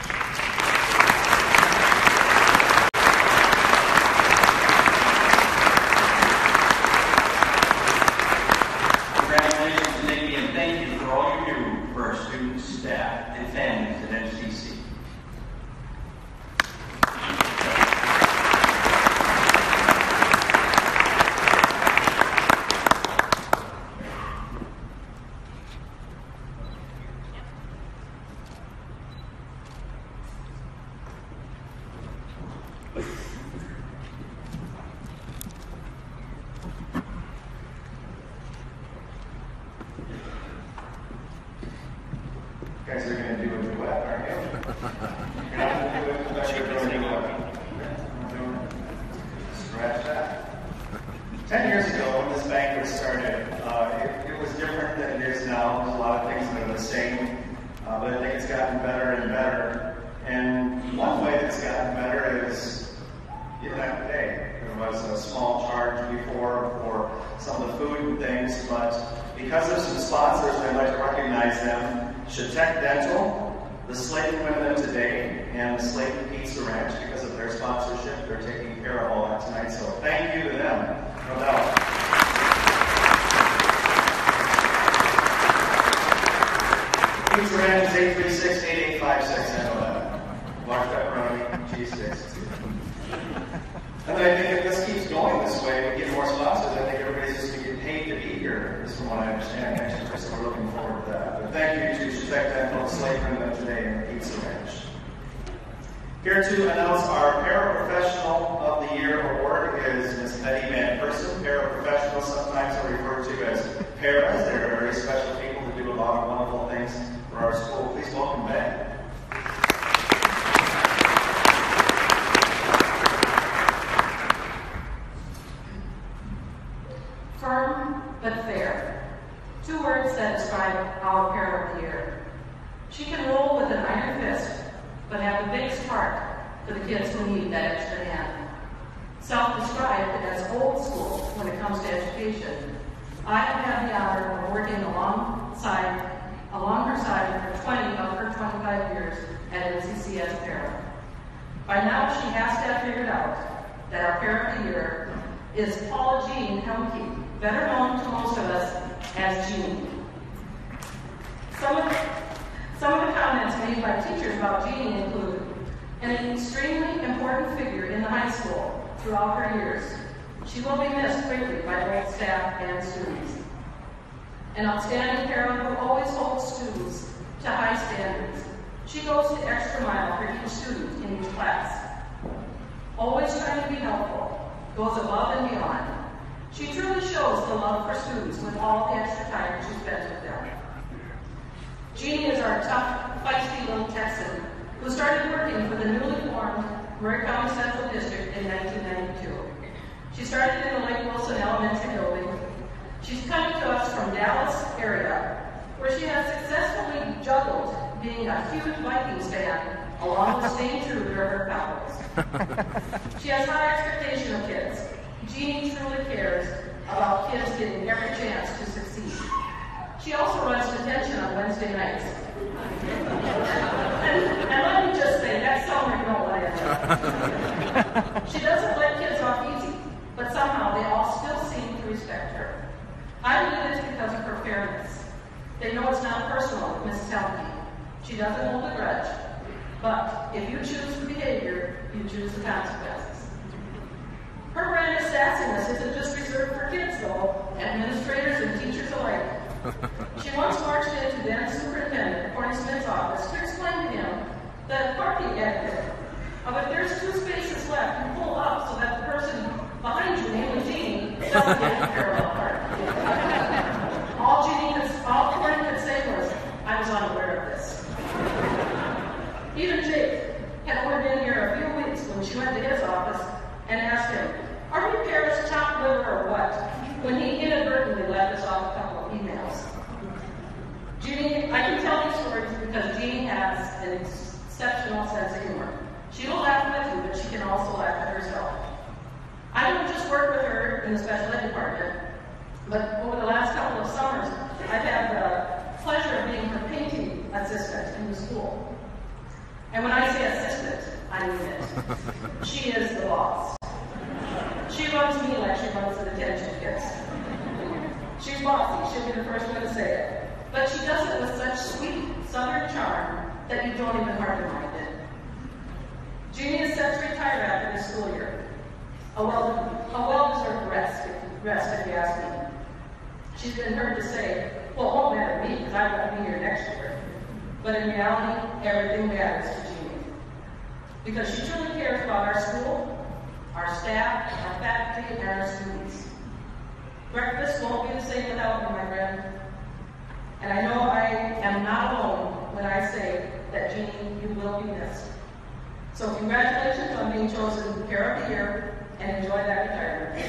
Congratulations, Nikki, and thank you for all you do for our students, staff, and families at M C C. You guys are going to do a duet, aren't you? You're not going to do it unless you're going to do it. Scratch that. Ten years ago, when this banquet started, uh, it, it was different than it is now. There's a lot of things that are the same, uh, but I think it's gotten better and better. And one way that's gotten better is you don't have to pay. There was a small charge before for some of the food and things, but because of some sponsors, I'd like to recognize them. Shatec Dental, the Slayton women today and the Slayton Pizza Ranch, because of their sponsorship, they're taking care of all that tonight. So thank you to them, no doubt. Pizza Ranch is eight three six, eight eight five six. I know that. Large pepperoni, cheese sticks. And I think if this keeps going this way, we get more sponsors. I think everybody's just going to get paid to be here, is from what I understand, actually. So we're looking forward to that. But thank you to Spec Dental, Slayton women today, and the Pizza Ranch. Here to announce our Paraprofessional of the Year award is Miss Betty Van Person. Paraprofessionals sometimes are referred to as paras. They're very special people who do a lot of wonderful things for our school. Please welcome Betty. Firm but fair. Two words that describe our Para of the Year. She can roll with an iron fist, but have the biggest heart for the kids who need that extra hand. Self-described as old school when it comes to education, I have had the honor of working alongside, along her side for twenty of her twenty-five years at N C C as Para. By now, she has to have figured out that our Para of the Year is Paula Jean Helmke, better known to most of us as Jeannie. Some of, the, some of the comments made by teachers about Jeannie include an extremely important figure in the high school throughout her years. She will be missed greatly by both staff and students. An outstanding parent who always holds students to high standards. She goes the extra mile for each student in each class. Always trying to be helpful, goes above and beyond. She truly shows the love for students with all the extra time she spends with them. Jeannie is our tough, feisty little Texan who started working for the newly formed Murray County Central District in nineteen ninety-two. She started in the Lake Wilson Elementary building. She's coming to us from Dallas area, where she has successfully juggled being a huge Vikings fan along with staying true to her Cowboys. She has high expectation of kids. Jeannie truly cares about kids getting every chance to succeed. She also runs detention on Wednesday nights. and, and let me just say, that sounds like no way. She doesn't let kids off easy, but somehow they all still seem to respect her. I believe it's because of her fairness. They know it's not personal with Missus Helmke. She doesn't hold a grudge. But if you choose the behavior, you choose the consequences. Her brand of sassiness isn't just reserved for kids, though, administrators and teachers alike. She once marched into then Superintendent Corny Smith's office to explain to him that parking etiquette of if there's two spaces left, you pull up so that the person behind you, namely Jeannie, doesn't get parallel parking. All Jeannie could, all Corny could say was, I was unaware of this. Even Jake had only been here a few weeks when she went to his office and asked him, are you Paris chopped liver or what? When he inadvertently left us off a couple of emails. Jeannie, I can tell these stories because Jeannie has an exceptional sense of humor. She will laugh with you, but she can also laugh at herself. I don't just work with her in the special ed department, but over the last couple of summers, I've had the pleasure of being her painting assistant in the school. And when I say assistant, I mean it. She is the boss. She runs me like she runs the detention kids. She's bossy, she'll be the first one to say it. But she does it with such sweet southern charm that you don't even hardly mind it. Jeannie is set to retire after this school year. A well, a well-deserved rest, if, rest, if you ask me. She's been heard to say, well, it won't matter to me because I won't be here next year. But in reality, everything matters to Jeannie. Because she truly cares about our school, our staff, our faculty, and our students. Breakfast won't be the same without you, my friend. And I know I am not alone when I say that, Jeannie, you will be missed. So congratulations on being chosen Para of the Year, and enjoy that retirement.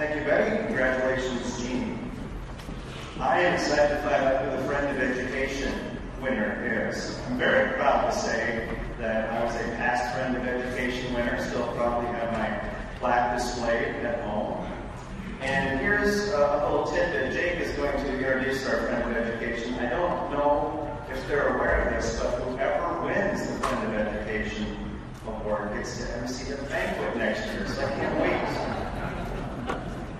Thank you, Betty. Congratulations, Jean. I am excited to find out who the Friend of Education winner is. I'm very proud to say that I was a past Friend of Education winner, still probably have my plaque displayed at home. And here's a little tidbit. Jake is going to introduce our Friend of Education. I don't know if they're aware of this, but whoever wins the Friend of Education award gets to M C the banquet next year, so I can't wait.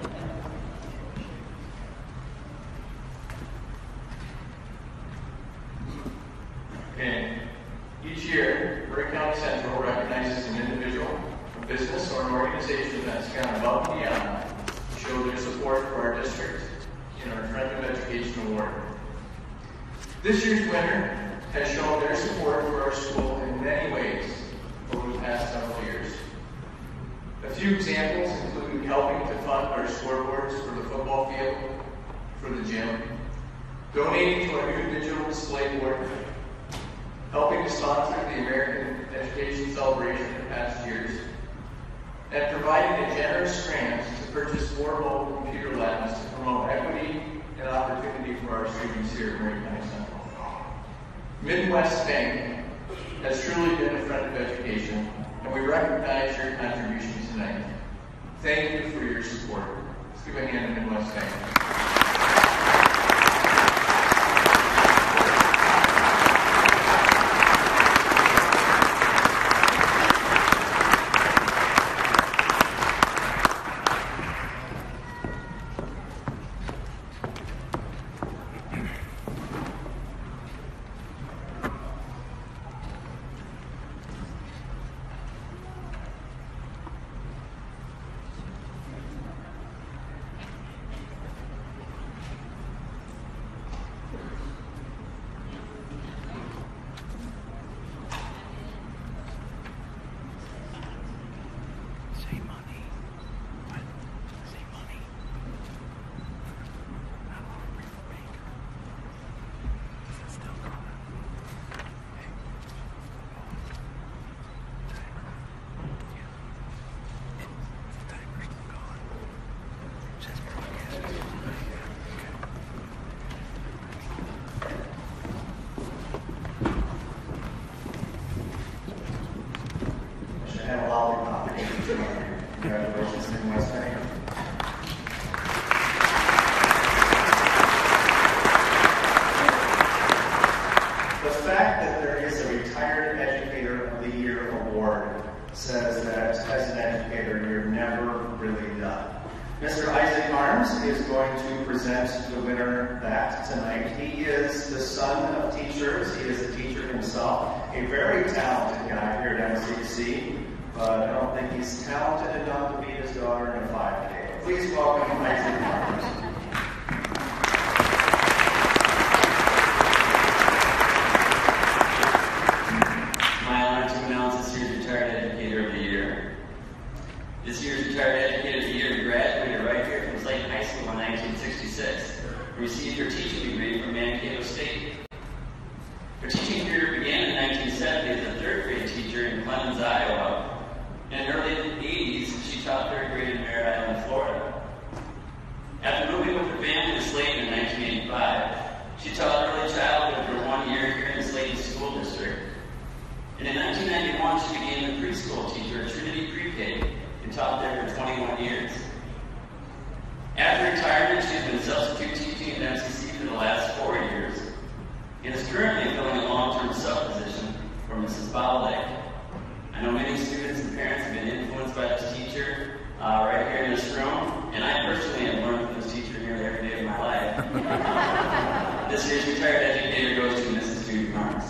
Okay. Each year, Murray County Central recognizes an individual, a business, or an organization that's gone above and beyond to show their support for our district in our Friend of Education Award. This year's winner has shown their support for our school in many ways over the past several years. A few examples include helping to fund our scoreboards for the football field, for the gym, donating to our new digital display board, helping to sponsor the American Education Celebration in past years, and providing a generous grant to purchase more mobile computer labs to promote equity and opportunity for our students here at Murray County Central. Midwest Bank has truly been a friend of education, and we recognize your contribution tonight. Thank you for your support. Let's give a hand to Midwest Bank. Congratulations, Midwest Bank. The fact that there is a Retired Educator of the Year award says that as an educator, you're never really done. Mister Isaac Arms is going to present the winner that tonight. He is the son of teachers. He is a teacher himself, a very talented guy here at M C C, but I don't think he's talented enough to beat his daughter in a five K. Please welcome Isaac Arms. My honor to announce this year's Retired Educator of the Year. This year's Retired Educator of the Year graduated right here from Slayton High School in nineteen sixty-six and received her teaching degree from Mankato State. Her teaching career began in nineteen seventy as a third grade teacher in Clemens, Iowa. In the early eighties, she taught third grade in Merritt Island, Florida. After moving with her family to Slayton in nineteen eighty-five, she taught early childhood for one year here in the Slayton School District. And in nineteen ninety-one, she became a preschool teacher at Trinity Pre-K and taught there for twenty-one years. After retirement, she has been substitute teaching at M C C for the last four years and is currently filling a long-term sub position for Missus Bowlake. I know many students and parents have been influenced by this teacher uh, right here in this room, and I personally have learned from this teacher nearly every day of my life. This year's Retired Educator goes to Missus Judy Marks.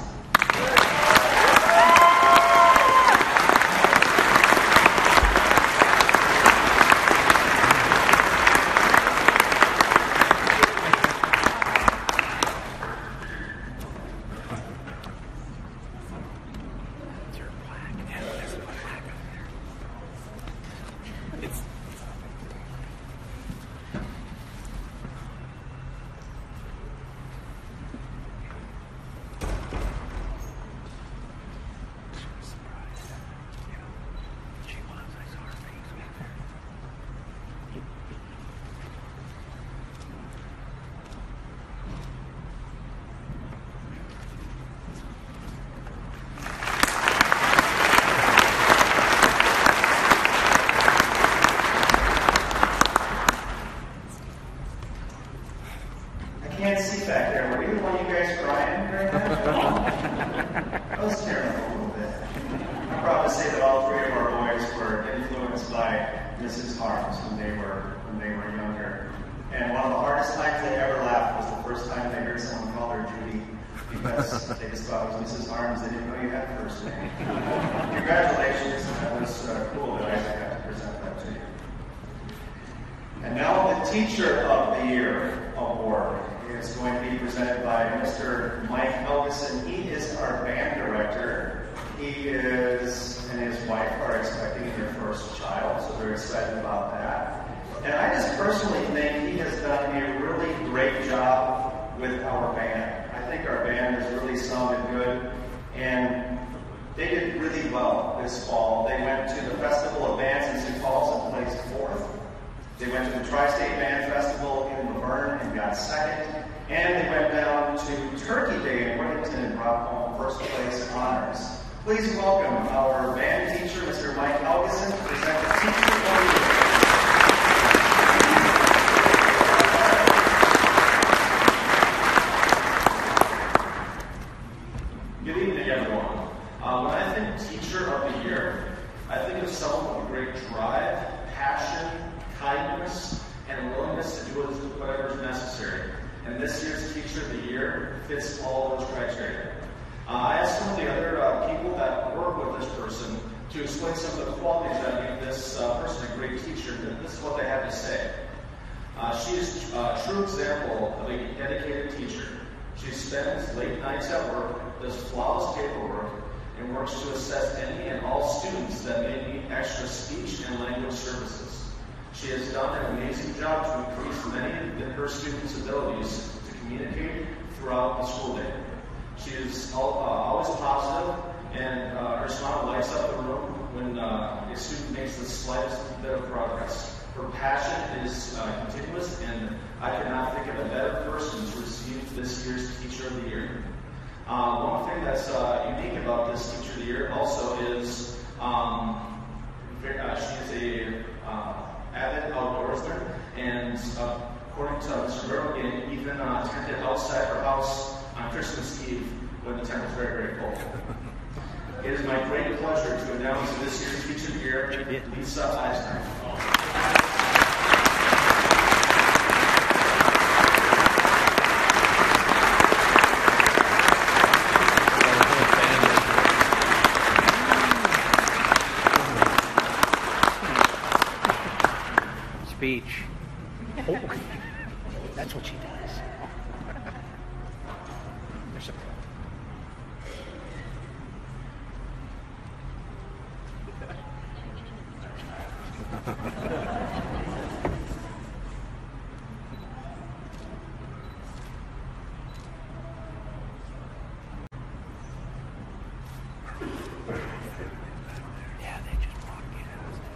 Missus Harms when they were when they were younger. And one of the hardest times they ever laughed was the first time they heard someone call her Judy, because they just thought it was Missus Harms. They didn't know you had a first name. Congratulations. That was uh, cool that I got to present that to you. And now the Teacher of the Year award is going to be presented by Mister Mike Helgeson. He is our band director. He is and his wife are expecting their first child, so they're excited about that. And I just personally think he has done a really great job with our band. I think our band has really sounded good, and they did really well this fall. They went to the Festival of Bands in Sioux Falls and placed fourth. They went to the Tri-State Band Festival in Laverne and got second. And they went down to Turkey Day in Worthington and brought home first place honors. Please welcome our band teacher, Mister Mike Helgeson, to present the Teacher of the Year. Good evening, everyone. Uh, when I think Teacher of the Year, I think of someone with great drive, passion, kindness, and willingness to do whatever is necessary. And this year's Teacher of the Year fits all those criteria. Uh, I asked some of the other uh, people that work with this person to explain some of the qualities that make this uh, person a great teacher, and this is what they had to say. Uh, she is a true example of a dedicated teacher. She spends late nights at work, does flawless paperwork, and works to assess any and all students that may need extra speech and language services. She has done an amazing job to increase many of her students' abilities to communicate throughout the school day. She is all, uh, always positive, and uh, her smile lights up the room when uh, a student makes the slightest bit of progress. Her passion is uh, continuous, and I could not think of a better person to receive this year's Teacher of the Year. Uh, one thing that's uh, unique about this Teacher of the Year also is um, uh, she is a uh, avid outdoorsman, and uh, according to Mister Berligan, even uh, attended outside her house on Christmas Eve when the temperature was very, very cold. It is my great pleasure to announce this year's Teacher of the Year, Lisa Eisner. Speech. Oh, that's what she does. There's some. Yeah, they just walk in.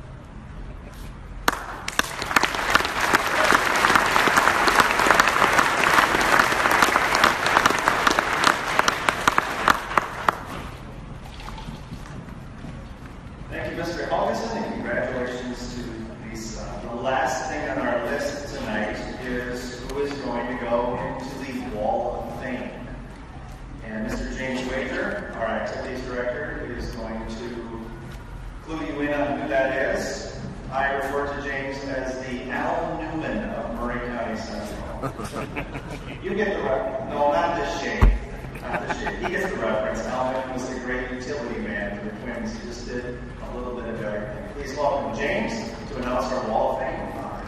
Thank you, Mister Helgeson, and congratulations to Lisa. The last thing on our list tonight is who is going to go into the Wall of Fame. And Mister James Wager, our activities director, is going to clue you in on who that is. I refer to James as the Al Newman of Murray County Central. You get the reference. No, not this shade. Not this shade. He gets the reference. Al Newman was the great utility man for the Twins. He just did a little bit of everything. Please welcome James to announce our Wall of Fame honor.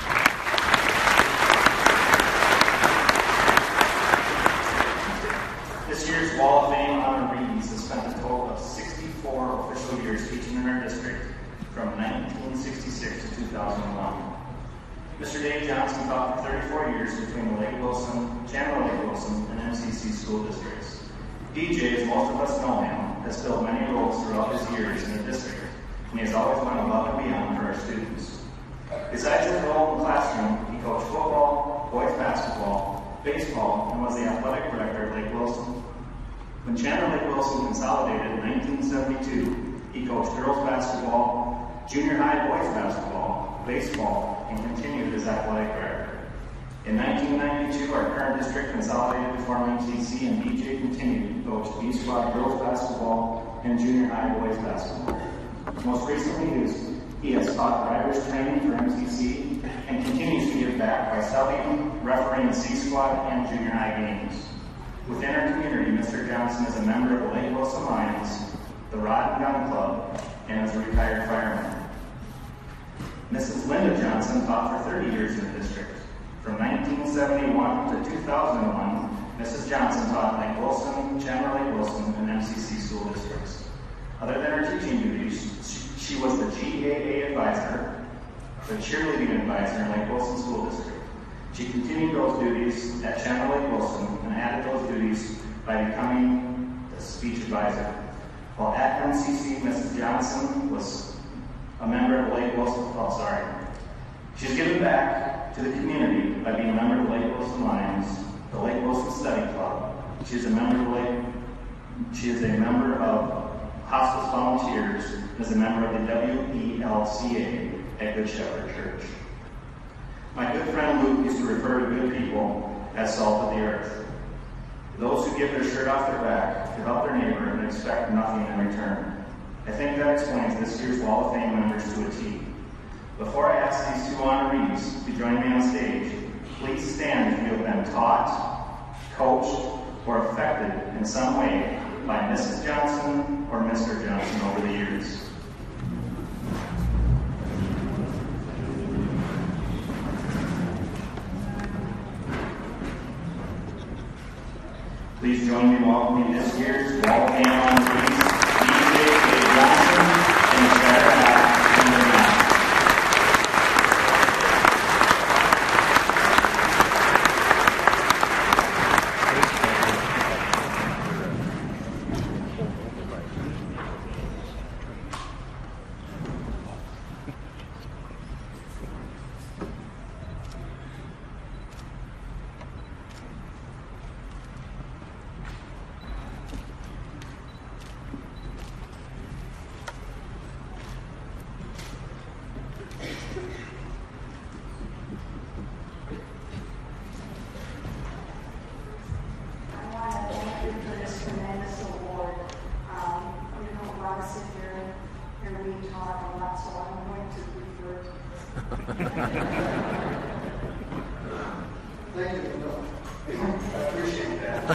This year's Wall of Fame honorees have spent a total of sixty-four official years teaching in our district from nineteen sixty-six to two thousand one. Mister Dave Johnson taught for thirty-four years between the Lake Wilson, Chandler Lake Wilson, and M C C school districts. D J, as most of us know him, has filled many roles throughout his years in the district, and he has always gone above and beyond for our students. Besides his role in the classroom, he coached football, boys basketball, baseball, and was the athletic director at Lake Wilson. When Chandler Lake Wilson consolidated in nineteen seventy-two, he coached girls basketball, junior high boys basketball, baseball, and continued as athletic director. In nineteen ninety-two, our current district consolidated to form M C C, and D J continued to coach B-Squad girls basketball and junior high boys basketball. Most recently, he was He has taught drivers training for M C C and continues to give back by subbing, refereeing the C Squad and junior high games. Within our community, Mister Johnson is a member of the Lake Wilson Lions, the Rod and Gun Club, and is a retired fireman. Missus Linda Johnson taught for thirty years in the district. From nineteen seventy-one to two thousand one, Missus Johnson taught Lake Wilson, Chandler Lake Wilson, and M C C school districts. Other than her teaching duties, she, she was the G A A advisor, the cheerleading advisor in Lake Wilson School District. She continued those duties at Chandler Lake Wilson and added those duties by becoming the speech advisor. While at M C C, Missus Johnson was a member of the Lake Wilson, oh sorry. She's given back to the community by being a member of the Lake Wilson Lions, the Lake Wilson Study Club. She is a member of the Lake, she is a member of Hospice Volunteers, and is a member of the W E L C A at Good Shepherd Church. My good friend Luke used to refer to good people as salt of the earth. Those who give their shirt off their back to help their neighbor and expect nothing in return. I think that explains this year's Wall of Fame members to a T. Before I ask these two honorees to join me on stage, please stand if you have been taught, coached, or affected in some way by Missus Johnson or Mister Johnson over the years. Please join me in welcoming this year's Wall of Fame honorees, D J Dave Johnson and Sarah Hack in the back. Thank you. I appreciate that.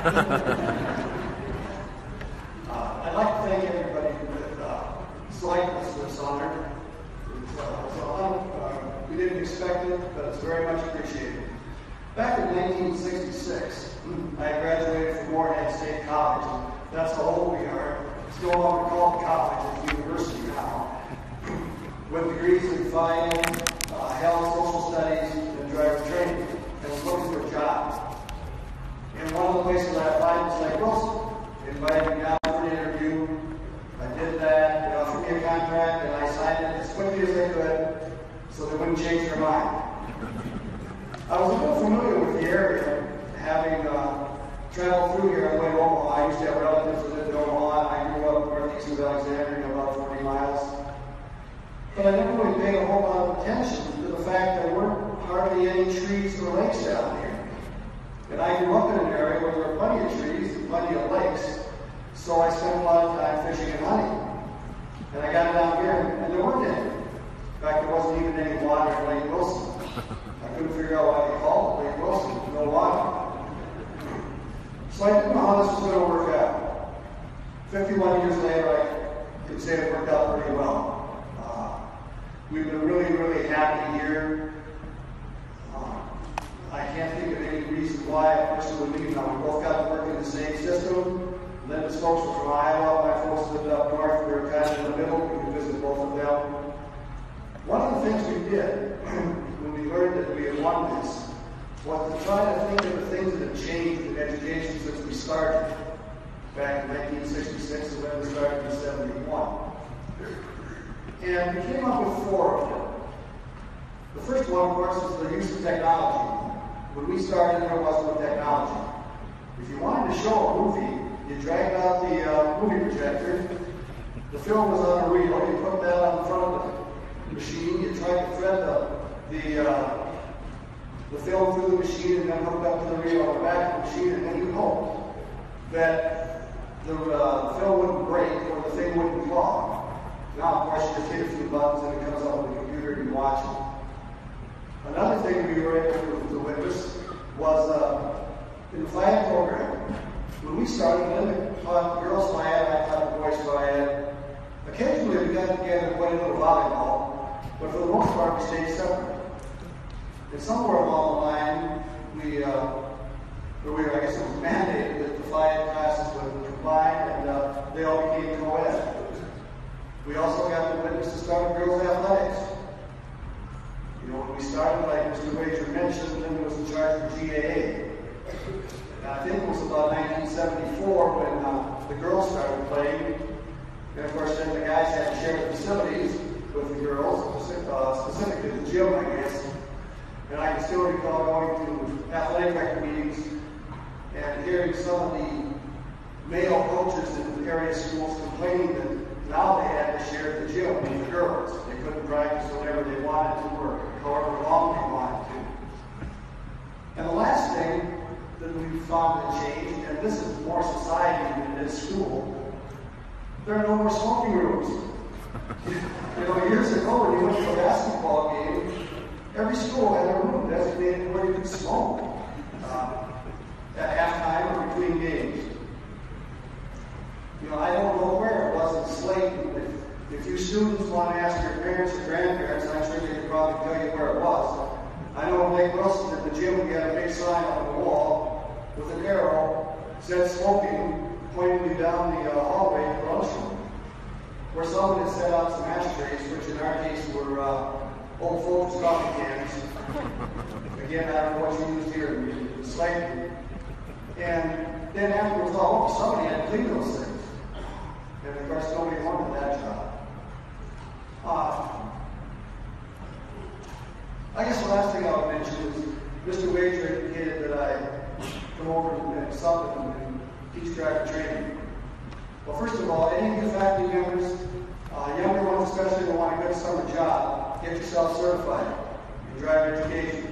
uh, I'd like to thank everybody that uh, selected us for this honor. It's, uh, it's uh, we didn't expect it, but it's very much appreciated. Back in nineteen sixty-six, I graduated from Morehead State College. That's how old we are. It's no longer called college, it's university now. With degrees in finance, uh, health, social studies, and driver training. I was looking for a job. And one of the places I applied was Lake Wilson. They invited me down for an interview. I did that. They offered me a contract, and I signed it as quickly as I could so they wouldn't change their mind. I was a little familiar with the area, having uh, traveled through here on the way to Omaha. I used to have relatives that lived in Omaha, and I grew up northeast of Alexandria, about forty miles. But I never really paid a whole lot of attention to the fact there weren't hardly any trees or lakes down here. And I grew up in an area where there were plenty of trees and plenty of lakes, so I spent a lot of time fishing and hunting. And I got down here, and there weren't any. In fact, there wasn't even any water in Lake Wilson. I couldn't figure out why they called it Lake Wilson, no water. So I didn't know how this was going to work out. fifty-one years later, I could say it worked out pretty well. We've been really, really happy here. Uh, I can't think of any reason why a person would leave now. We both got to work in the same system. Linda's folks were from Iowa. My folks lived up north. We were kind of in the middle. We could visit both of them. One of the things we did when we learned that we had won this was to try to think of the things that have changed in education since we started back in nineteen sixty-six and then we started in seventy-one. And we came up with four of them. The first one, of course, is the use of technology. When we started, there was no technology. If you wanted to show a movie, you dragged out the uh, movie projector. The film was on a reel. You put that on the front of the machine. You tried to thread the, the, uh, the film through the machine and then hooked up to the reel on the back of the machine, and then you hoped that the uh, film wouldn't break or the thing wouldn't clog. Now, of course, you just hit a few buttons and it comes up on the computer and you watch it. Another thing we were able to witness was uh, in the flag program. When we started, then we taught girls flag, I taught the boys flag. Occasionally we got together and played a little volleyball, but for the most part we stayed separate. And somewhere along the line, we, uh, or we were, I guess it was mandated that the flag classes would combine and uh, they all became co-ed. We also got to witness the start of girls' athletics. You know, when we started, like Mister Wager mentioned, Linda was in charge of G A A. And I think it was about nineteen seventy-four when uh, the girls started playing. And of course, then the guys had to share the facilities with the girls, uh, specifically the gym, I guess. And I can still recall going to athletic director meetings and hearing some of the male coaches in the area schools complaining that now they had to share the gym with the girls. They couldn't practice whenever they wanted to or however long they wanted to. And the last thing that we found that changed, and this is more society than it is school, there are no more smoking rooms. You know, years ago when you went to a basketball game, every school had a room designated where you could smoke uh, at halftime or between games. You know, I don't know where it was in Slayton. If, if you students want to ask your parents or grandparents, I'm sure they could probably tell you where it was. I know in Lake Wilson at the gym we had a big sign on the wall with an arrow said smoking, pointing you down the uh, hallway to the lunchroom, where someone had set out some ashtrays, which in our case were uh, old folks' coffee cans. Again, I don't know what you used here in Slayton. And then after it was all over, somebody had to clean those things. And of course, nobody wanted that job. Uh, I guess the last thing I would mention is Mister Wager indicated that I come over and something and teach driver training. Well, first of all, any of you faculty members, uh, younger ones especially, who want a good summer job, get yourself certified in driver education.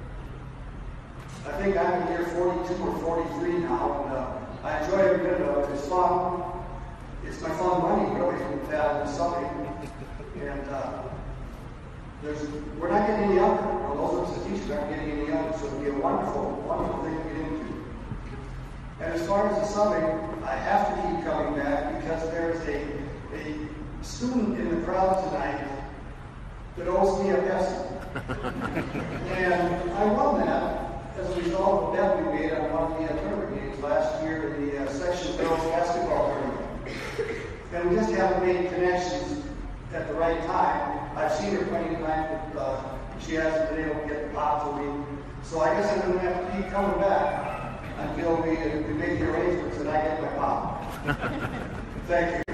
I think I'm in year forty-two or forty-three now, and uh, I enjoy every bit of it. It's fun. It's my fun money, really, from that and something. And uh, there's, we're not getting any younger. Well, those of us that teach aren't getting any younger, so it'll be a wonderful, wonderful thing to get into. And as far as the summing, I have to keep coming back because there's a, a student in the crowd tonight that owes me a Pepsi. And I won that as a result of a bet we made on one of the tournament games last year in the uh, section girls basketball tournament. And we just haven't made connections at the right time. I've seen her plenty of times, but uh, she hasn't been able to get the pop to me. So I guess I'm going to have to keep coming back until we, uh, we make the arrangements and I get my pop. Thank you.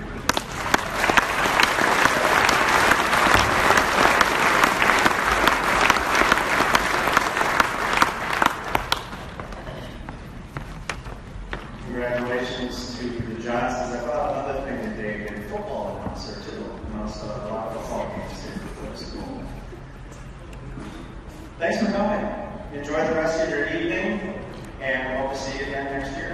Congratulations to the Johnsons. I thought another thing that they did football announcer too. You know, so a lot of football games here for the school. Thanks for coming. Enjoy the rest of your evening, and we hope to see you again next year.